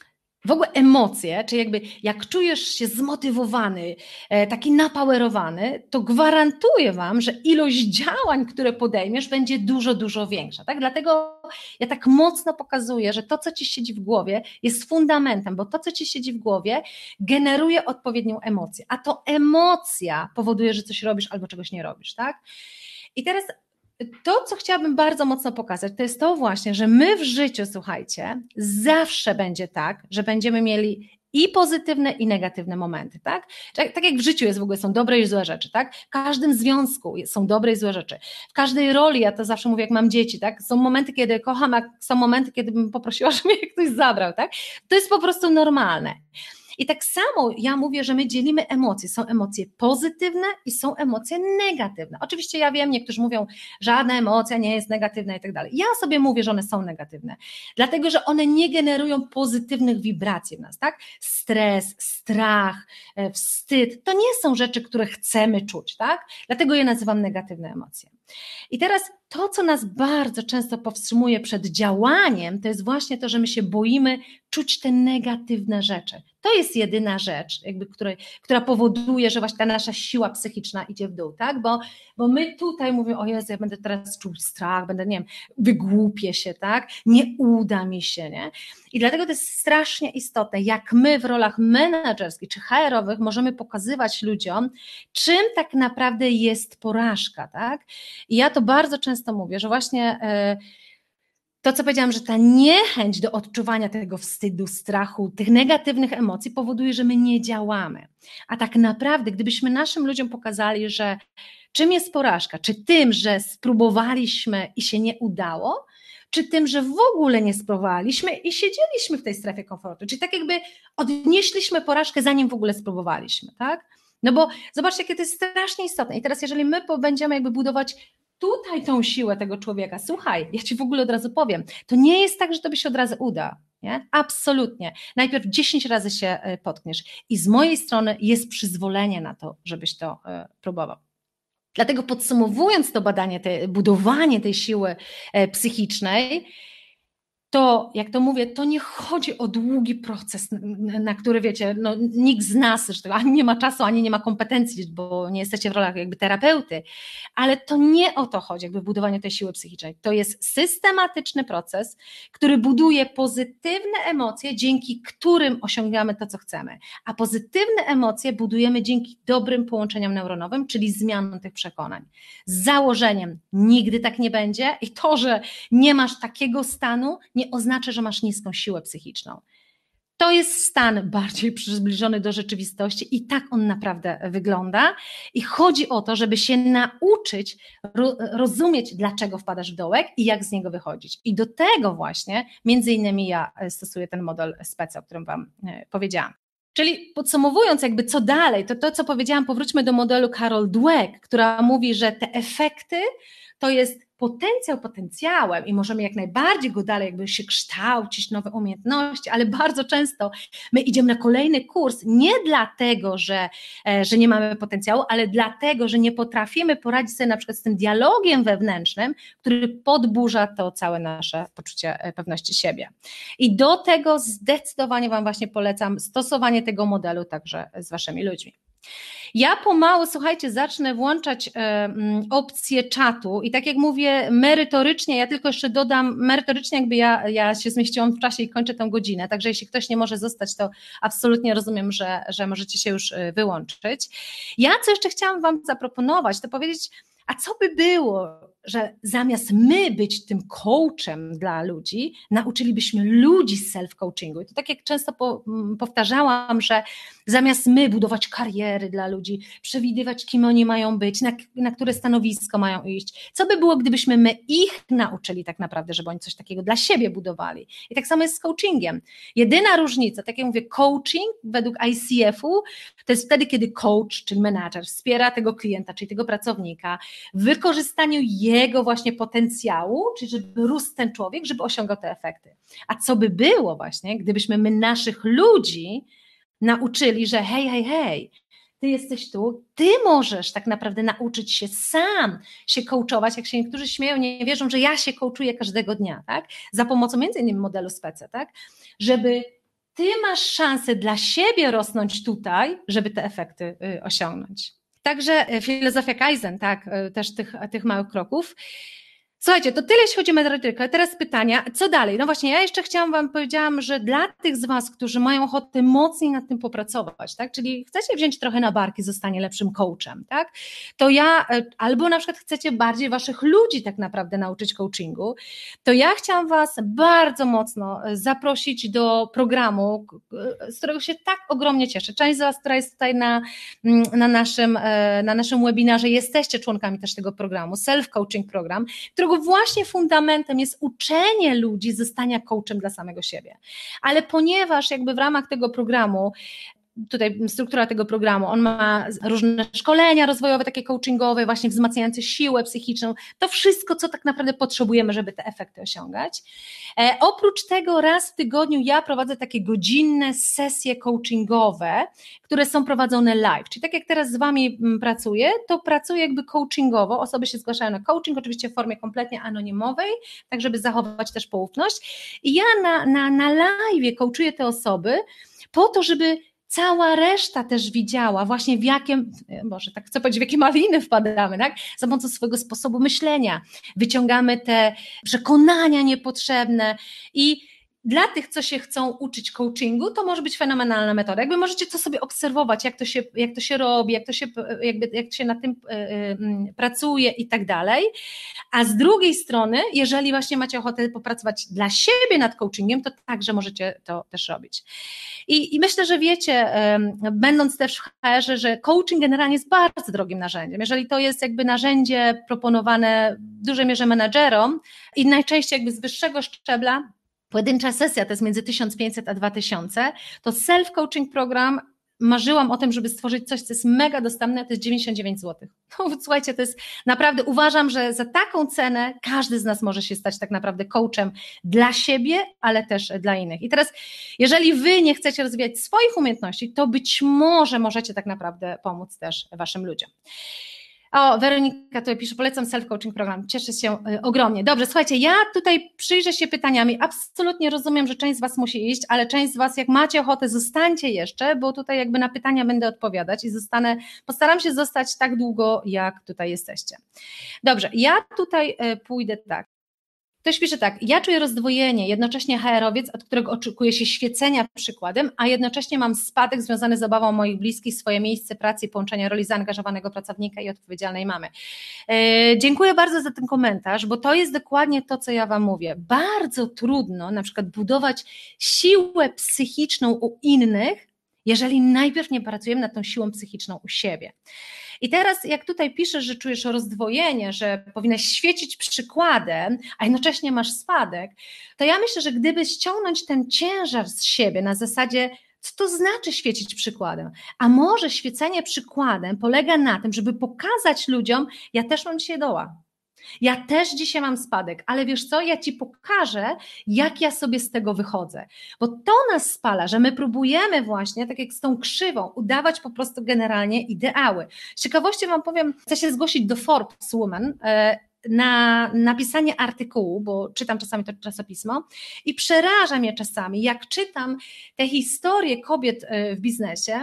w ogóle emocje, czyli jakby jak czujesz się zmotywowany, taki napowerowany, to gwarantuję Wam, że ilość działań, które podejmiesz, będzie dużo, dużo większa. Tak? Dlatego ja tak mocno pokazuję, że to, co Ci siedzi w głowie, jest fundamentem, bo to, co Ci siedzi w głowie, generuje odpowiednią emocję, a to emocja powoduje, że coś robisz albo czegoś nie robisz. Tak? I teraz to, co chciałabym bardzo mocno pokazać, to jest to właśnie, że my w życiu, słuchajcie, zawsze będzie tak, że będziemy mieli i pozytywne, i negatywne momenty, tak? Tak, tak jak w życiu jest w ogóle, są dobre i złe rzeczy, tak? W każdym związku są dobre i złe rzeczy. W każdej roli, ja to zawsze mówię, jak mam dzieci, tak? Są momenty, kiedy kocham, a są momenty, kiedy bym poprosiła, żeby mnie ktoś zabrał, tak? To jest po prostu normalne. I tak samo ja mówię, że my dzielimy emocje. Są emocje pozytywne i są emocje negatywne. Oczywiście ja wiem, niektórzy mówią, żadna emocja nie jest negatywna i tak dalej. Ja sobie mówię, że one są negatywne, dlatego że one nie generują pozytywnych wibracji w nas, tak? Stres, strach, wstyd, to nie są rzeczy, które chcemy czuć, tak? Dlatego je nazywam negatywne emocje. I teraz to, co nas bardzo często powstrzymuje przed działaniem, to jest właśnie to, że my się boimy czuć te negatywne rzeczy. To jest jedyna rzecz, jakby, której, która powoduje, że właśnie ta nasza siła psychiczna idzie w dół, tak? Bo, bo my tutaj mówimy, o Jezu, ja będę teraz czuł strach, będę, nie wiem, wygłupię się, tak? Nie uda mi się, nie? I dlatego to jest strasznie istotne, jak my w rolach menedżerskich czy H R-owych możemy pokazywać ludziom, czym tak naprawdę jest porażka, tak? I ja to bardzo często mówię, że właśnie to, co powiedziałam, że ta niechęć do odczuwania tego wstydu, strachu, tych negatywnych emocji powoduje, że my nie działamy. A tak naprawdę, gdybyśmy naszym ludziom pokazali, że czym jest porażka, czy tym, że spróbowaliśmy i się nie udało, czy tym, że w ogóle nie spróbowaliśmy i siedzieliśmy w tej strefie komfortu, czyli tak jakby odnieśliśmy porażkę, zanim w ogóle spróbowaliśmy, tak? No bo zobaczcie, jakie to jest strasznie istotne. I teraz jeżeli my będziemy jakby budować tutaj tą siłę tego człowieka, słuchaj, ja Ci w ogóle od razu powiem, to nie jest tak, że Tobie się od razu uda, nie? Absolutnie. Najpierw dziesięć razy się potkniesz i z mojej strony jest przyzwolenie na to, żebyś to próbował. Dlatego podsumowując to badanie, te, budowanie tej siły psychicznej, to jak to mówię, to nie chodzi o długi proces, na który wiecie, no, nikt z nas zresztą ani nie ma czasu, ani nie ma kompetencji, bo nie jesteście w rolach jakby terapeuty, ale to nie o to chodzi, jakby w budowaniu tej siły psychicznej. To jest systematyczny proces, który buduje pozytywne emocje, dzięki którym osiągamy to, co chcemy, a pozytywne emocje budujemy dzięki dobrym połączeniom neuronowym, czyli zmianą tych przekonań. Z założeniem nigdy tak nie będzie i to, że nie masz takiego stanu, nie oznacza, że masz niską siłę psychiczną. To jest stan bardziej przybliżony do rzeczywistości i tak on naprawdę wygląda i chodzi o to, żeby się nauczyć ro- rozumieć, dlaczego wpadasz w dołek i jak z niego wychodzić. I do tego właśnie między innymi ja stosuję ten model SPECE, o którym Wam powiedziałam. Czyli podsumowując jakby co dalej, to to, co powiedziałam, powróćmy do modelu Carol Dweck, która mówi, że te efekty to jest potencjał potencjałem i możemy jak najbardziej go dalej jakby się kształcić, nowe umiejętności, ale bardzo często my idziemy na kolejny kurs nie dlatego, że, że nie mamy potencjału, ale dlatego, że nie potrafimy poradzić sobie na przykład z tym dialogiem wewnętrznym, który podburza to całe nasze poczucie pewności siebie. I do tego zdecydowanie Wam właśnie polecam stosowanie tego modelu także z Waszymi ludźmi. Ja pomału, słuchajcie, zacznę włączać e, opcję czatu i tak jak mówię merytorycznie, ja tylko jeszcze dodam, merytorycznie jakby ja, ja się zmieściłam w czasie i kończę tę godzinę, także jeśli ktoś nie może zostać, to absolutnie rozumiem, że, że możecie się już wyłączyć. Ja co jeszcze chciałam Wam zaproponować, to powiedzieć, a co by było, że zamiast my być tym coachem dla ludzi, nauczylibyśmy ludzi self-coachingu. I to tak jak często po, powtarzałam, że zamiast my budować kariery dla ludzi, przewidywać, kim oni mają być, na, na które stanowisko mają iść, co by było, gdybyśmy my ich nauczyli tak naprawdę, żeby oni coś takiego dla siebie budowali. I tak samo jest z coachingiem. Jedyna różnica, tak jak mówię, coaching według I C F-u to jest wtedy, kiedy coach, czyli menadżer wspiera tego klienta, czyli tego pracownika w wykorzystaniu jego właśnie potencjału, czyli żeby rósł ten człowiek, żeby osiągał te efekty. A co by było właśnie, gdybyśmy my naszych ludzi nauczyli, że hej, hej, hej, ty jesteś tu, ty możesz tak naprawdę nauczyć się sam się coachować, jak się niektórzy śmieją, nie wierzą, że ja się coachuję każdego dnia, tak? Za pomocą między innymi modelu SPECE, tak? Żeby ty masz szansę dla siebie rosnąć tutaj, żeby te efekty osiągnąć. Także filozofia Kaizen, tak, też tych, tych małych kroków. Słuchajcie, to tyle jeśli chodzi o metodykę. Teraz pytania, co dalej? No właśnie, ja jeszcze chciałam wam, powiedziałam, że dla tych z was, którzy mają ochotę mocniej nad tym popracować, tak, czyli chcecie wziąć trochę na barki, zostanie lepszym coachem, tak, to ja, albo na przykład chcecie bardziej waszych ludzi tak naprawdę nauczyć coachingu, to ja chciałam was bardzo mocno zaprosić do programu, z którego się tak ogromnie cieszę. Część z was, która jest tutaj na, na, naszym, na naszym webinarze, jesteście członkami też tego programu, Self-Coaching Program, którego właśnie fundamentem jest uczenie ludzi zostania coachem dla samego siebie. Ale ponieważ jakby w ramach tego programu, tutaj struktura tego programu, on ma różne szkolenia rozwojowe, takie coachingowe, właśnie wzmacniające siłę psychiczną, to wszystko, co tak naprawdę potrzebujemy, żeby te efekty osiągać. E, oprócz tego raz w tygodniu ja prowadzę takie godzinne sesje coachingowe, które są prowadzone live, czyli tak jak teraz z wami pracuję, to pracuję jakby coachingowo, osoby się zgłaszają na coaching, oczywiście w formie kompletnie anonimowej, tak żeby zachować też poufność i ja na, na, na live coachuję te osoby po to, żeby cała reszta też widziała właśnie w jakim, Boże, tak chcę powiedzieć, w jakie maliny wpadamy, tak? Za pomocą swojego sposobu myślenia, wyciągamy te przekonania niepotrzebne i dla tych, co się chcą uczyć coachingu, to może być fenomenalna metoda. Jakby możecie to sobie obserwować, jak to się, jak to się robi, jak to się, jakby, jak się nad tym yy, pracuje i tak dalej. A z drugiej strony, jeżeli właśnie macie ochotę popracować dla siebie nad coachingiem, to także możecie to też robić. I, i myślę, że wiecie, yy, będąc też w H R-ze, że coaching generalnie jest bardzo drogim narzędziem. Jeżeli to jest jakby narzędzie proponowane w dużej mierze menadżerom i najczęściej jakby z wyższego szczebla, pojedyncza sesja to jest między tysiąc pięćset a dwa tysiące, to self-coaching program, marzyłam o tym, żeby stworzyć coś, co jest mega dostępne, to jest dziewięćdziesiąt dziewięć złotych. No, słuchajcie, to jest naprawdę, uważam, że za taką cenę każdy z nas może się stać tak naprawdę coachem dla siebie, ale też dla innych. I teraz, jeżeli wy nie chcecie rozwijać swoich umiejętności, to być może możecie tak naprawdę pomóc też waszym ludziom. O, Weronika tutaj pisze, polecam self-coaching program, cieszę się y, ogromnie. Dobrze, słuchajcie, ja tutaj przyjrzę się pytaniami, absolutnie rozumiem, że część z was musi iść, ale część z was, jak macie ochotę, zostańcie jeszcze, bo tutaj jakby na pytania będę odpowiadać i zostanę, postaram się zostać tak długo, jak tutaj jesteście. Dobrze, ja tutaj y, pójdę tak. Ktoś pisze tak, ja czuję rozdwojenie, jednocześnie H R-owiec, od którego oczekuje się świecenia przykładem, a jednocześnie mam spadek związany z obawą moich bliskich, swoje miejsce pracy i połączenia roli zaangażowanego pracownika i odpowiedzialnej mamy. Yy, dziękuję bardzo za ten komentarz, bo to jest dokładnie to, co ja wam mówię. Bardzo trudno na przykład budować siłę psychiczną u innych, jeżeli najpierw nie pracujemy nad tą siłą psychiczną u siebie. I teraz jak tutaj piszesz, że czujesz rozdwojenie, że powinnaś świecić przykładem, a jednocześnie masz spadek, to ja myślę, że gdyby ściągnąć ten ciężar z siebie na zasadzie, co to znaczy świecić przykładem, a może świecenie przykładem polega na tym, żeby pokazać ludziom, ja też mam dzisiaj doła. Ja też dzisiaj mam spadek, ale wiesz co, ja ci pokażę, jak ja sobie z tego wychodzę, bo to nas spala, że my próbujemy właśnie, tak jak z tą krzywą, udawać po prostu generalnie ideały. Z ciekawości wam powiem, chcę się zgłosić do Forbes Woman na napisanie artykułu, bo czytam czasami to czasopismo i przeraża mnie czasami, jak czytam te historie kobiet w biznesie,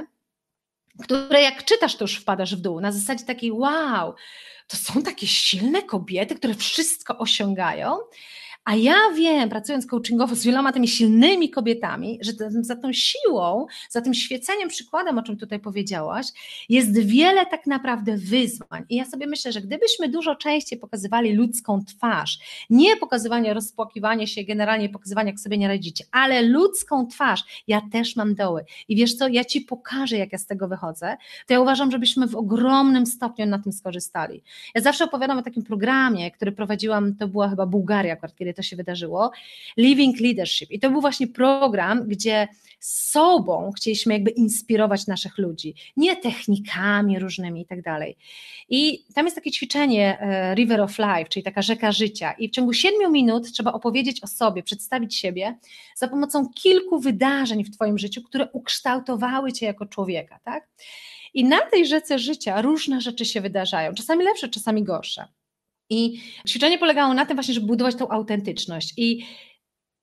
które jak czytasz, to już wpadasz w dół, na zasadzie takiej wow, to są takie silne kobiety, które wszystko osiągają, a ja wiem, pracując coachingowo z wieloma tymi silnymi kobietami, że za tą siłą, za tym świeceniem przykładem, o czym tutaj powiedziałaś, jest wiele tak naprawdę wyzwań i ja sobie myślę, że gdybyśmy dużo częściej pokazywali ludzką twarz, nie pokazywanie, rozpłakiwanie się, generalnie pokazywanie, jak sobie nie radzicie, ale ludzką twarz, ja też mam doły i wiesz co, ja ci pokażę, jak ja z tego wychodzę, to ja uważam, żebyśmy w ogromnym stopniu na tym skorzystali. Ja zawsze opowiadam o takim programie, który prowadziłam, to była chyba Bułgaria akurat, kiedy to się wydarzyło, Living Leadership i to był właśnie program, gdzie sobą chcieliśmy jakby inspirować naszych ludzi, nie technikami różnymi i tak dalej. I tam jest takie ćwiczenie River of Life, czyli taka rzeka życia i w ciągu siedmiu minut trzeba opowiedzieć o sobie, przedstawić siebie za pomocą kilku wydarzeń w twoim życiu, które ukształtowały cię jako człowieka, tak? I na tej rzece życia różne rzeczy się wydarzają, czasami lepsze, czasami gorsze. I ćwiczenie polegało na tym właśnie, żeby budować tą autentyczność i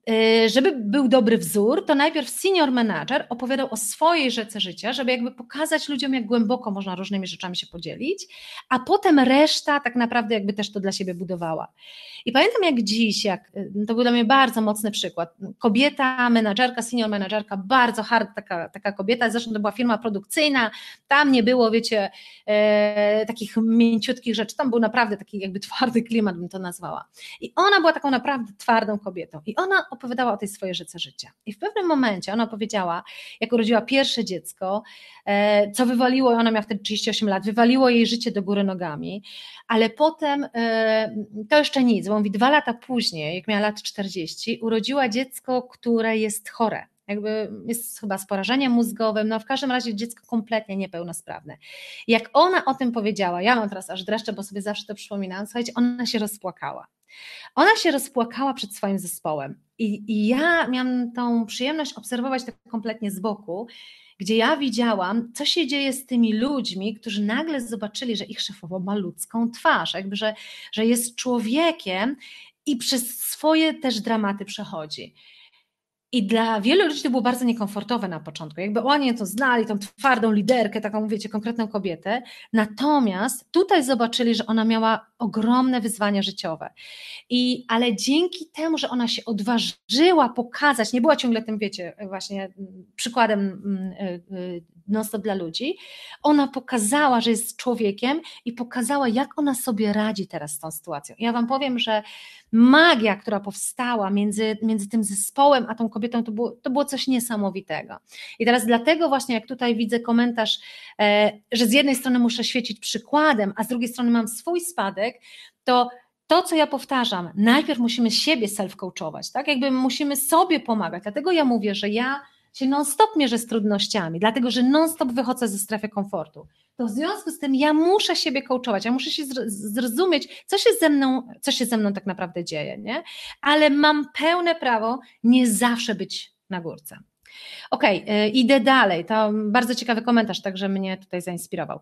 żeby był dobry wzór, to najpierw senior manager opowiadał o swojej rzece życia, żeby jakby pokazać ludziom, jak głęboko można różnymi rzeczami się podzielić, a potem reszta tak naprawdę jakby też to dla siebie budowała. I pamiętam jak dziś, jak, to był dla mnie bardzo mocny przykład, kobieta, menadżerka, senior menadżerka, bardzo hard taka, taka kobieta, zresztą to była firma produkcyjna, tam nie było, wiecie, e, takich mięciutkich rzeczy, tam był naprawdę taki jakby twardy klimat, bym to nazwała. I ona była taką naprawdę twardą kobietą i ona opowiadała o tej swojej rzece życia. I w pewnym momencie ona powiedziała, jak urodziła pierwsze dziecko, e, co wywaliło, ona miała wtedy trzydzieści osiem lat, wywaliło jej życie do góry nogami, ale potem e, to jeszcze nic, bo mówi, dwa lata później, jak miała lat czterdzieści, urodziła dziecko, które jest chore. Jakby jest chyba z porażeniem mózgowym, no w każdym razie dziecko kompletnie niepełnosprawne. Jak ona o tym powiedziała, ja mam teraz aż dreszcze, bo sobie zawsze to przypominam, słuchajcie, ona się rozpłakała. Ona się rozpłakała przed swoim zespołem i, i ja miałam tą przyjemność obserwować to kompletnie z boku, gdzie ja widziałam, co się dzieje z tymi ludźmi, którzy nagle zobaczyli, że ich szefowa ma ludzką twarz, jakby, że, że jest człowiekiem i przez swoje też dramaty przechodzi. I dla wielu ludzi to było bardzo niekomfortowe na początku, jakby oni to znali, tą twardą liderkę, taką wiecie, konkretną kobietę, natomiast tutaj zobaczyli, że ona miała ogromne wyzwania życiowe, I, ale dzięki temu, że ona się odważyła pokazać, nie była ciągle tym, wiecie, właśnie przykładem non-stop dla ludzi, ona pokazała, że jest człowiekiem i pokazała, jak ona sobie radzi teraz z tą sytuacją. Ja wam powiem, że magia, która powstała między, między tym zespołem a tą kobietą, to było, to było coś niesamowitego. I teraz dlatego właśnie jak tutaj widzę komentarz, e, że z jednej strony muszę świecić przykładem, a z drugiej strony mam swój spadek, to to, co ja powtarzam, najpierw musimy siebie self-coachować, tak? Jakby musimy sobie pomagać, dlatego ja mówię, że ja się non-stop mierzę z trudnościami, dlatego że non-stop wychodzę ze strefy komfortu. To w związku z tym ja muszę siebie coachować, ja muszę się zrozumieć, co się ze mną, co się ze mną tak naprawdę dzieje, nie? Ale mam pełne prawo nie zawsze być na górce. Okej, okay, idę dalej, to bardzo ciekawy komentarz, także mnie tutaj zainspirował.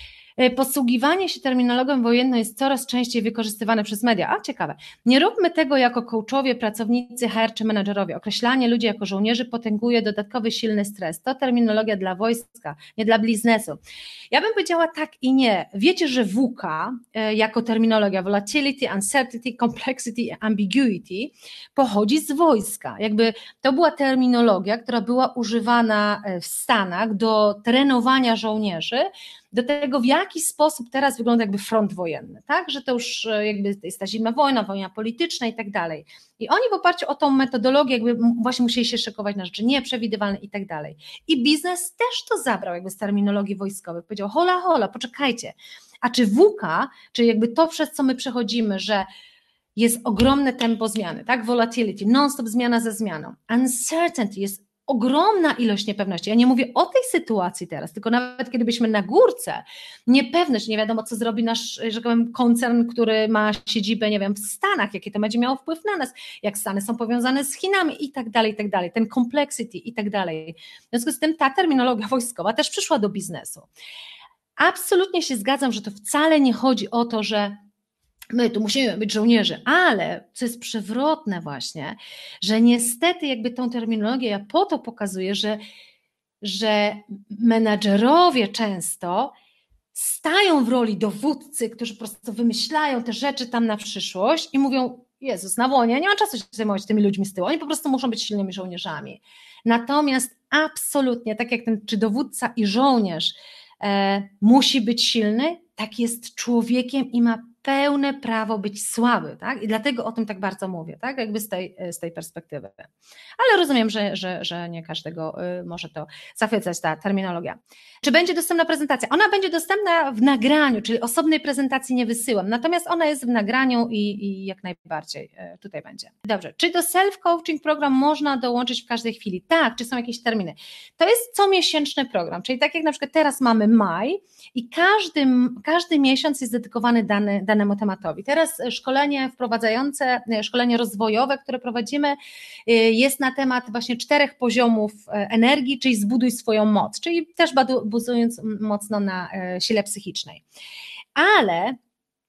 Posługiwanie się terminologią wojenną jest coraz częściej wykorzystywane przez media. A, ciekawe. Nie róbmy tego jako coachowie, pracownicy H R czy menedżerowie. Określanie ludzi jako żołnierzy potęguje dodatkowy silny stres. To terminologia dla wojska, nie dla biznesu. Ja bym powiedziała tak i nie. Wiecie, że W K jako terminologia volatility, uncertainty, complexity, ambiguity pochodzi z wojska. Jakby to była terminologia, która była używana w Stanach do trenowania żołnierzy, do tego, w jaki sposób teraz wygląda jakby front wojenny, tak, że to już jakby jest ta zimna wojna, wojna polityczna i tak dalej. I oni w oparciu o tą metodologię jakby właśnie musieli się szykować na rzeczy nieprzewidywalne i tak dalej. I biznes też to zabrał jakby z terminologii wojskowej, powiedział hola, hola, poczekajcie, a czy W K, czyli jakby to, przez co my przechodzimy, że jest ogromne tempo zmiany, tak, volatility, non-stop zmiana ze zmianą, uncertainty jest ogromna ilość niepewności. Ja nie mówię o tej sytuacji teraz, tylko nawet kiedy byśmy na górce, niepewność, nie wiadomo co zrobi nasz, że tak powiem, koncern, który ma siedzibę, nie wiem, w Stanach, jaki to będzie miało wpływ na nas, jak Stany są powiązane z Chinami i tak dalej, i tak dalej, ten complexity i tak dalej. W związku z tym ta terminologia wojskowa też przyszła do biznesu. Absolutnie się zgadzam, że to wcale nie chodzi o to, że my tu musimy być żołnierze, ale co jest przewrotne właśnie, że niestety jakby tą terminologię ja po to pokazuję, że, że menadżerowie często stają w roli dowódcy, którzy po prostu wymyślają te rzeczy tam na przyszłość i mówią, Jezus, na wojnie, ja nie mam czasu się zajmować tymi ludźmi z tyłu, oni po prostu muszą być silnymi żołnierzami. Natomiast absolutnie, tak jak ten czy dowódca i żołnierz e, musi być silny, tak jest człowiekiem i ma pełne prawo być słaby, tak? I dlatego o tym tak bardzo mówię, tak? Jakby z tej, z tej perspektywy. Ale rozumiem, że, że, że nie każdego może to zachwycać ta terminologia. Czy będzie dostępna prezentacja? Ona będzie dostępna w nagraniu, czyli osobnej prezentacji nie wysyłam, natomiast ona jest w nagraniu i, i jak najbardziej tutaj będzie. Dobrze, czy do self-coaching program można dołączyć w każdej chwili? Tak, czy są jakieś terminy? To jest comiesięczny program, czyli tak jak na przykład teraz mamy maj i każdy, każdy miesiąc jest dedykowany dany, danemu tematowi. Teraz szkolenie wprowadzające, szkolenie rozwojowe, które prowadzimy, jest na temat właśnie czterech poziomów energii, czyli zbuduj swoją moc, czyli też bazując mocno na sile psychicznej. Ale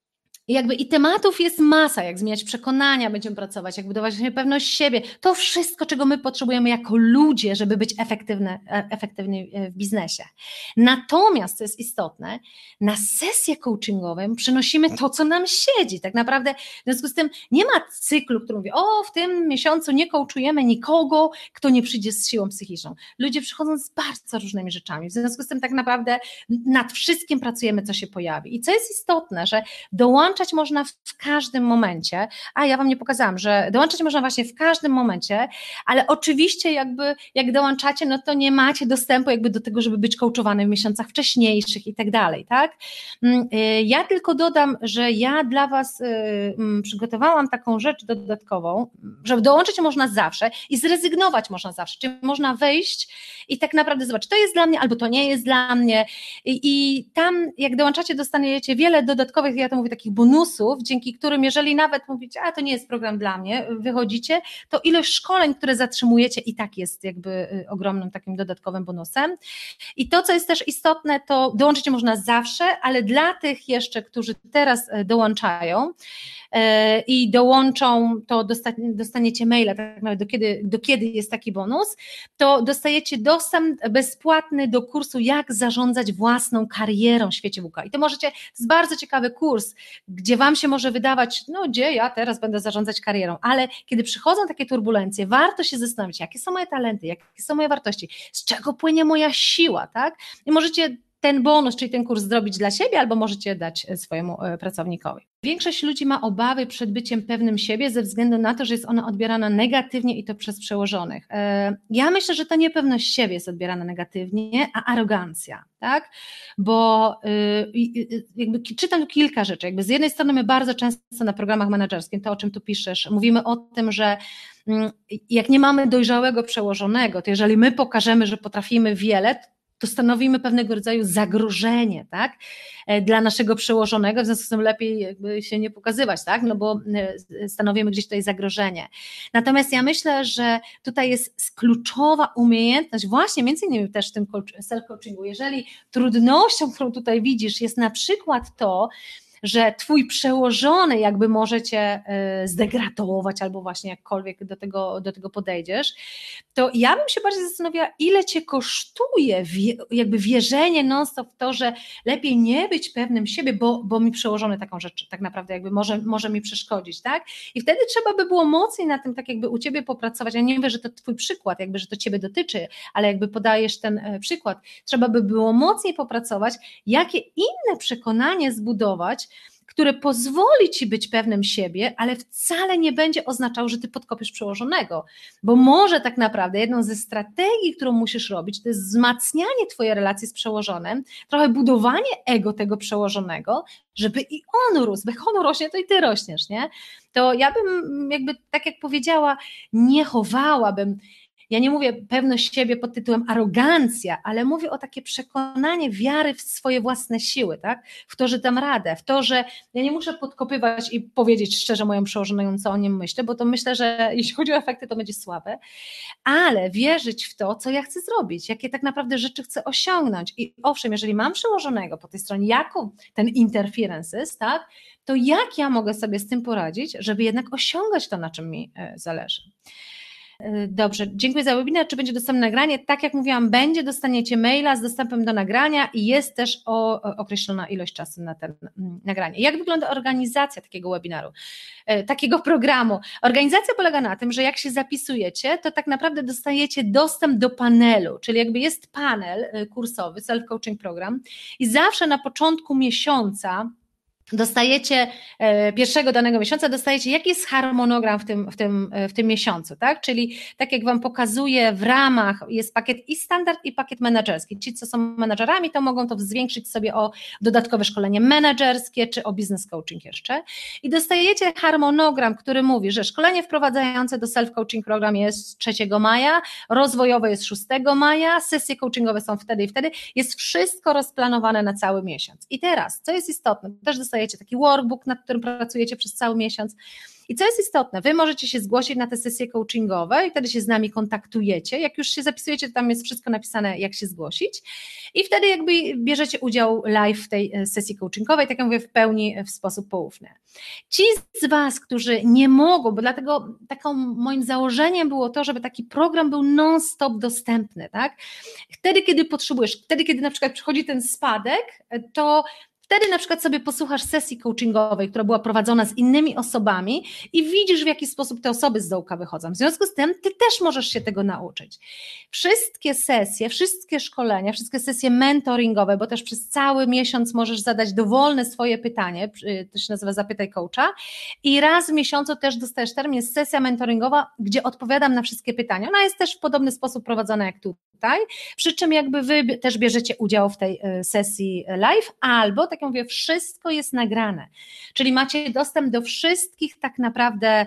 I jakby i tematów jest masa, jak zmieniać przekonania, będziemy pracować, jak budować pewność siebie. To wszystko, czego my potrzebujemy jako ludzie, żeby być efektywne, efektywni w biznesie. Natomiast, co jest istotne, na sesje coachingowe przynosimy to, co nam siedzi. Tak naprawdę w związku z tym nie ma cyklu, który mówi, o w tym miesiącu nie coachujemy nikogo, kto nie przyjdzie z siłą psychiczną. Ludzie przychodzą z bardzo różnymi rzeczami. W związku z tym tak naprawdę nad wszystkim pracujemy, co się pojawi. I co jest istotne, że dołączać można w każdym momencie, a ja Wam nie pokazałam, że dołączać można właśnie w każdym momencie, ale oczywiście jakby jak dołączacie, no to nie macie dostępu jakby do tego, żeby być coachowanym w miesiącach wcześniejszych i tak dalej, tak? Ja tylko dodam, że ja dla Was przygotowałam taką rzecz dodatkową, że dołączyć można zawsze i zrezygnować można zawsze, czyli można wejść i tak naprawdę zobaczyć, to jest dla mnie albo to nie jest dla mnie i, i tam jak dołączacie dostaniecie wiele dodatkowych, ja to mówię, takich bonusów, dzięki którym jeżeli nawet mówicie, a to nie jest program dla mnie, wychodzicie, to ilość szkoleń, które zatrzymujecie i tak jest jakby ogromnym takim dodatkowym bonusem. I to, co jest też istotne, to dołączyć można zawsze, ale dla tych jeszcze, którzy teraz dołączają i dołączą, to dostaniecie maila, tak naprawdę do kiedy, do kiedy jest taki bonus, to dostajecie dostęp bezpłatny do kursu jak zarządzać własną karierą w świecie W K. I to możecie, to jest bardzo ciekawy kurs, gdzie Wam się może wydawać, no gdzie ja teraz będę zarządzać karierą, ale kiedy przychodzą takie turbulencje, warto się zastanowić, jakie są moje talenty, jakie są moje wartości, z czego płynie moja siła, tak? I możecie ten bonus, czyli ten kurs zrobić dla siebie, albo możecie dać swojemu pracownikowi. Większość ludzi ma obawy przed byciem pewnym siebie ze względu na to, że jest ona odbierana negatywnie i to przez przełożonych. Ja myślę, że to niepewność siebie jest odbierana negatywnie, a arogancja, tak? Bo jakby czytam kilka rzeczy. Jakby z jednej strony my bardzo często na programach menedżerskich, to o czym tu piszesz, mówimy o tym, że jak nie mamy dojrzałego przełożonego, to jeżeli my pokażemy, że potrafimy wiele, to stanowimy pewnego rodzaju zagrożenie, tak, dla naszego przełożonego, w związku z tym lepiej jakby się nie pokazywać, tak, no bo stanowimy gdzieś tutaj zagrożenie. Natomiast ja myślę, że tutaj jest kluczowa umiejętność, właśnie między innymi też w tym self-coachingu, jeżeli trudnością, którą tutaj widzisz, jest na przykład to, że twój przełożony jakby może cię zdegradować albo właśnie jakkolwiek do tego, do tego podejdziesz, to ja bym się bardziej zastanowiła, ile cię kosztuje wie, jakby wierzenie non-stop w to, że lepiej nie być pewnym siebie, bo, bo mi przełożony taką rzecz tak naprawdę jakby może, może mi przeszkodzić, tak? I wtedy trzeba by było mocniej na tym tak jakby u ciebie popracować. Ja nie mówię, że to twój przykład, jakby, że to ciebie dotyczy, ale jakby podajesz ten przykład. Trzeba by było mocniej popracować, jakie inne przekonanie zbudować, które pozwoli ci być pewnym siebie, ale wcale nie będzie oznaczało, że ty podkopiesz przełożonego, bo może tak naprawdę jedną ze strategii, którą musisz robić, to jest wzmacnianie twojej relacji z przełożonym, trochę budowanie ego tego przełożonego, żeby i on rósł, bo jak on rośnie, to i ty rośniesz, nie? To ja bym jakby, tak jak powiedziała, nie chowałabym. Ja nie mówię pewność siebie pod tytułem arogancja, ale mówię o takie przekonanie wiary w swoje własne siły, tak? W to, że dam radę, w to, że ja nie muszę podkopywać i powiedzieć szczerze moją przełożoną, co o nim myślę, bo to myślę, że jeśli chodzi o efekty, to będzie słabe, ale wierzyć w to, co ja chcę zrobić, jakie tak naprawdę rzeczy chcę osiągnąć. I owszem, jeżeli mam przełożonego po tej stronie, jako ten interferences, tak? To jak ja mogę sobie z tym poradzić, żeby jednak osiągać to, na czym mi zależy. Dobrze, dziękuję za webinar. Czy będzie dostępne nagranie? Tak jak mówiłam, będzie, dostaniecie maila z dostępem do nagrania i jest też o, o, określona ilość czasu na ten nagranie. Jak wygląda organizacja takiego webinaru, takiego programu? Organizacja polega na tym, że jak się zapisujecie, to tak naprawdę dostajecie dostęp do panelu, czyli jakby jest panel kursowy, self-coaching program i zawsze na początku miesiąca dostajecie pierwszego danego miesiąca, dostajecie jaki jest harmonogram w tym, w tym, w tym miesiącu, tak? Czyli tak jak Wam pokazuję, w ramach jest pakiet i standard i pakiet menedżerski. Ci, co są menedżerami, to mogą to zwiększyć sobie o dodatkowe szkolenie menedżerskie, czy o business coaching jeszcze i dostajecie harmonogram, który mówi, że szkolenie wprowadzające do self-coaching program jest trzeciego maja, rozwojowe jest szóstego maja, sesje coachingowe są wtedy i wtedy, jest wszystko rozplanowane na cały miesiąc. I teraz, co jest istotne, też dostajecie dostajecie taki workbook, nad którym pracujecie przez cały miesiąc. I co jest istotne, wy możecie się zgłosić na te sesje coachingowe i wtedy się z nami kontaktujecie. Jak już się zapisujecie, to tam jest wszystko napisane, jak się zgłosić. I wtedy jakby bierzecie udział live w tej sesji coachingowej, tak jak mówię, w pełni w sposób poufny. Ci z was, którzy nie mogą, bo dlatego taką moim założeniem było to, żeby taki program był non-stop dostępny, tak? Wtedy, kiedy potrzebujesz, wtedy, kiedy na przykład przychodzi ten spadek, to wtedy na przykład sobie posłuchasz sesji coachingowej, która była prowadzona z innymi osobami i widzisz, w jaki sposób te osoby z dołka wychodzą. W związku z tym ty też możesz się tego nauczyć. Wszystkie sesje, wszystkie szkolenia, wszystkie sesje mentoringowe, bo też przez cały miesiąc możesz zadać dowolne swoje pytanie, to się nazywa Zapytaj Coacha, i raz w miesiącu też dostajesz termin, jest sesja mentoringowa, gdzie odpowiadam na wszystkie pytania. Ona jest też w podobny sposób prowadzona jak tutaj, przy czym jakby wy też bierzecie udział w tej sesji live, albo tak jak mówię, wszystko jest nagrane, czyli macie dostęp do wszystkich tak naprawdę,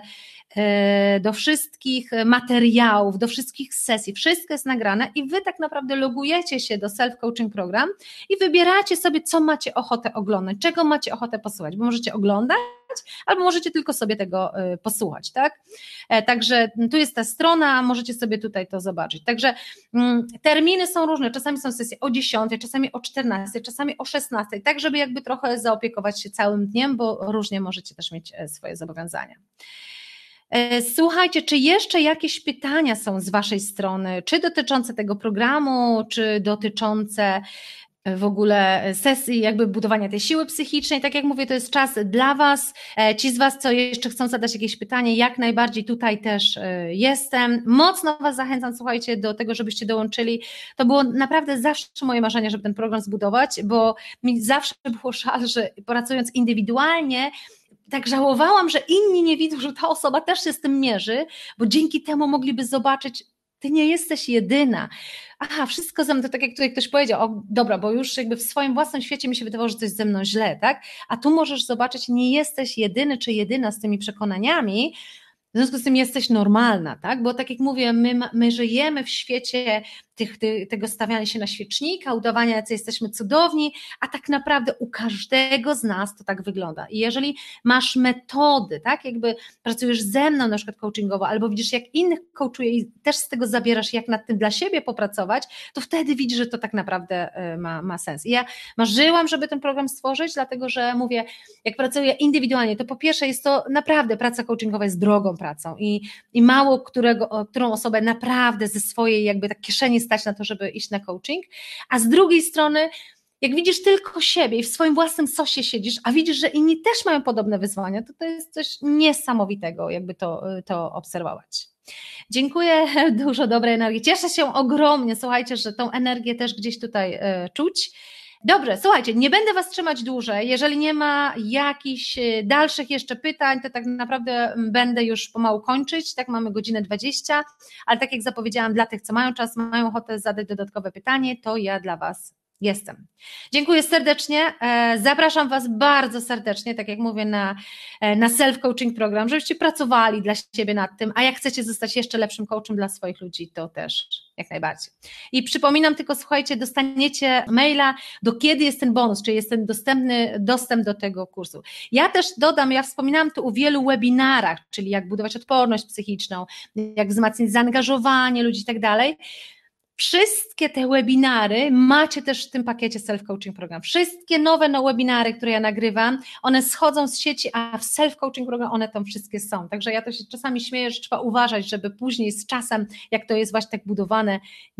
do wszystkich materiałów, do wszystkich sesji, wszystko jest nagrane i wy tak naprawdę logujecie się do Self-Coaching Program i wybieracie sobie, co macie ochotę oglądać, czego macie ochotę posłuchać, bo możecie oglądać, albo możecie tylko sobie tego posłuchać, tak? Także tu jest ta strona, możecie sobie tutaj to zobaczyć. Także terminy są różne, czasami są sesje o dziesiątej, czasami o czternastej, czasami o szesnastej, tak żeby jakby trochę zaopiekować się całym dniem, bo różnie możecie też mieć swoje zobowiązania. Słuchajcie, czy jeszcze jakieś pytania są z waszej strony, czy dotyczące tego programu, czy dotyczące w ogóle sesji jakby budowania tej siły psychicznej? Tak jak mówię, to jest czas dla was. Ci z was, co jeszcze chcą zadać jakieś pytanie, jak najbardziej tutaj też jestem. Mocno was zachęcam, słuchajcie, do tego, żebyście dołączyli. To było naprawdę zawsze moje marzenie, żeby ten program zbudować, bo mi zawsze było żal, że pracując indywidualnie, tak żałowałam, że inni nie widzą, że ta osoba też się z tym mierzy, bo dzięki temu mogliby zobaczyć, ty nie jesteś jedyna. Aha, wszystko ze mną, to tak jak tutaj ktoś powiedział, o dobra, bo już jakby w swoim własnym świecie mi się wydawało, że coś ze mną źle, tak? A tu możesz zobaczyć, nie jesteś jedyny czy jedyna z tymi przekonaniami, w związku z tym jesteś normalna, tak? Bo tak jak mówię, my, my żyjemy w świecie tych, tych, tego stawiania się na świecznika, udawania, jacy jesteśmy cudowni, a tak naprawdę u każdego z nas to tak wygląda. I jeżeli masz metody, tak, jakby pracujesz ze mną na przykład coachingowo, albo widzisz, jak innych coachuję i też z tego zabierasz, jak nad tym dla siebie popracować, to wtedy widzisz, że to tak naprawdę ma, ma sens. I ja marzyłam, żeby ten program stworzyć, dlatego że mówię, jak pracuję indywidualnie, to po pierwsze jest to naprawdę, praca coachingowa jest drogą pracą i, i mało którego, którą osobę naprawdę ze swojej jakby tak kieszeni stać na to, żeby iść na coaching, a z drugiej strony, jak widzisz tylko siebie i w swoim własnym sosie siedzisz, a widzisz, że inni też mają podobne wyzwania, to to jest coś niesamowitego, jakby to, to obserwować. Dziękuję, dużo dobrej energii, cieszę się ogromnie, słuchajcie, że tą energię też gdzieś tutaj y, czuć. Dobrze, słuchajcie, nie będę was trzymać dłużej, jeżeli nie ma jakichś dalszych jeszcze pytań, to tak naprawdę będę już pomału kończyć, tak mamy godzinę dwadzieścia, ale tak jak zapowiedziałam, dla tych, co mają czas, mają ochotę zadać dodatkowe pytanie, to ja dla was jestem. Dziękuję serdecznie, zapraszam was bardzo serdecznie, tak jak mówię, na, na self-coaching program, żebyście pracowali dla siebie nad tym, a jak chcecie zostać jeszcze lepszym coachem dla swoich ludzi, to też jak najbardziej. I przypominam tylko, słuchajcie, dostaniecie maila, do kiedy jest ten bonus, czyli jest ten dostępny dostęp do tego kursu. Ja też dodam, ja wspominałam tu o wielu webinarach, czyli jak budować odporność psychiczną, jak wzmacniać zaangażowanie ludzi i tak dalej. Wszystkie te webinary macie też w tym pakiecie Self-Coaching Program. Wszystkie nowe no, webinary, które ja nagrywam, one schodzą z sieci, a w Self-Coaching Program one tam wszystkie są. Także ja to się czasami śmieję, że trzeba uważać, żeby później z czasem, jak to jest właśnie tak budowane,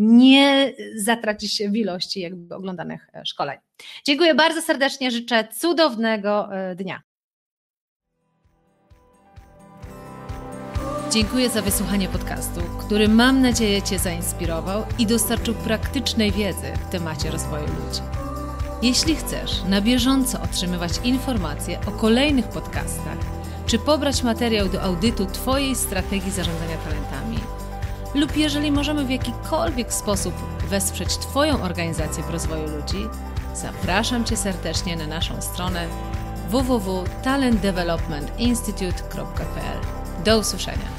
nie zatracić się w ilości jakby oglądanych szkoleń. Dziękuję bardzo serdecznie, życzę cudownego dnia. Dziękuję za wysłuchanie podcastu, który mam nadzieję Cię zainspirował i dostarczył praktycznej wiedzy w temacie rozwoju ludzi. Jeśli chcesz na bieżąco otrzymywać informacje o kolejnych podcastach, czy pobrać materiał do audytu Twojej strategii zarządzania talentami, lub jeżeli możemy w jakikolwiek sposób wesprzeć Twoją organizację w rozwoju ludzi, zapraszam Cię serdecznie na naszą stronę w w w kropka talent development institute kropka p l. Do usłyszenia.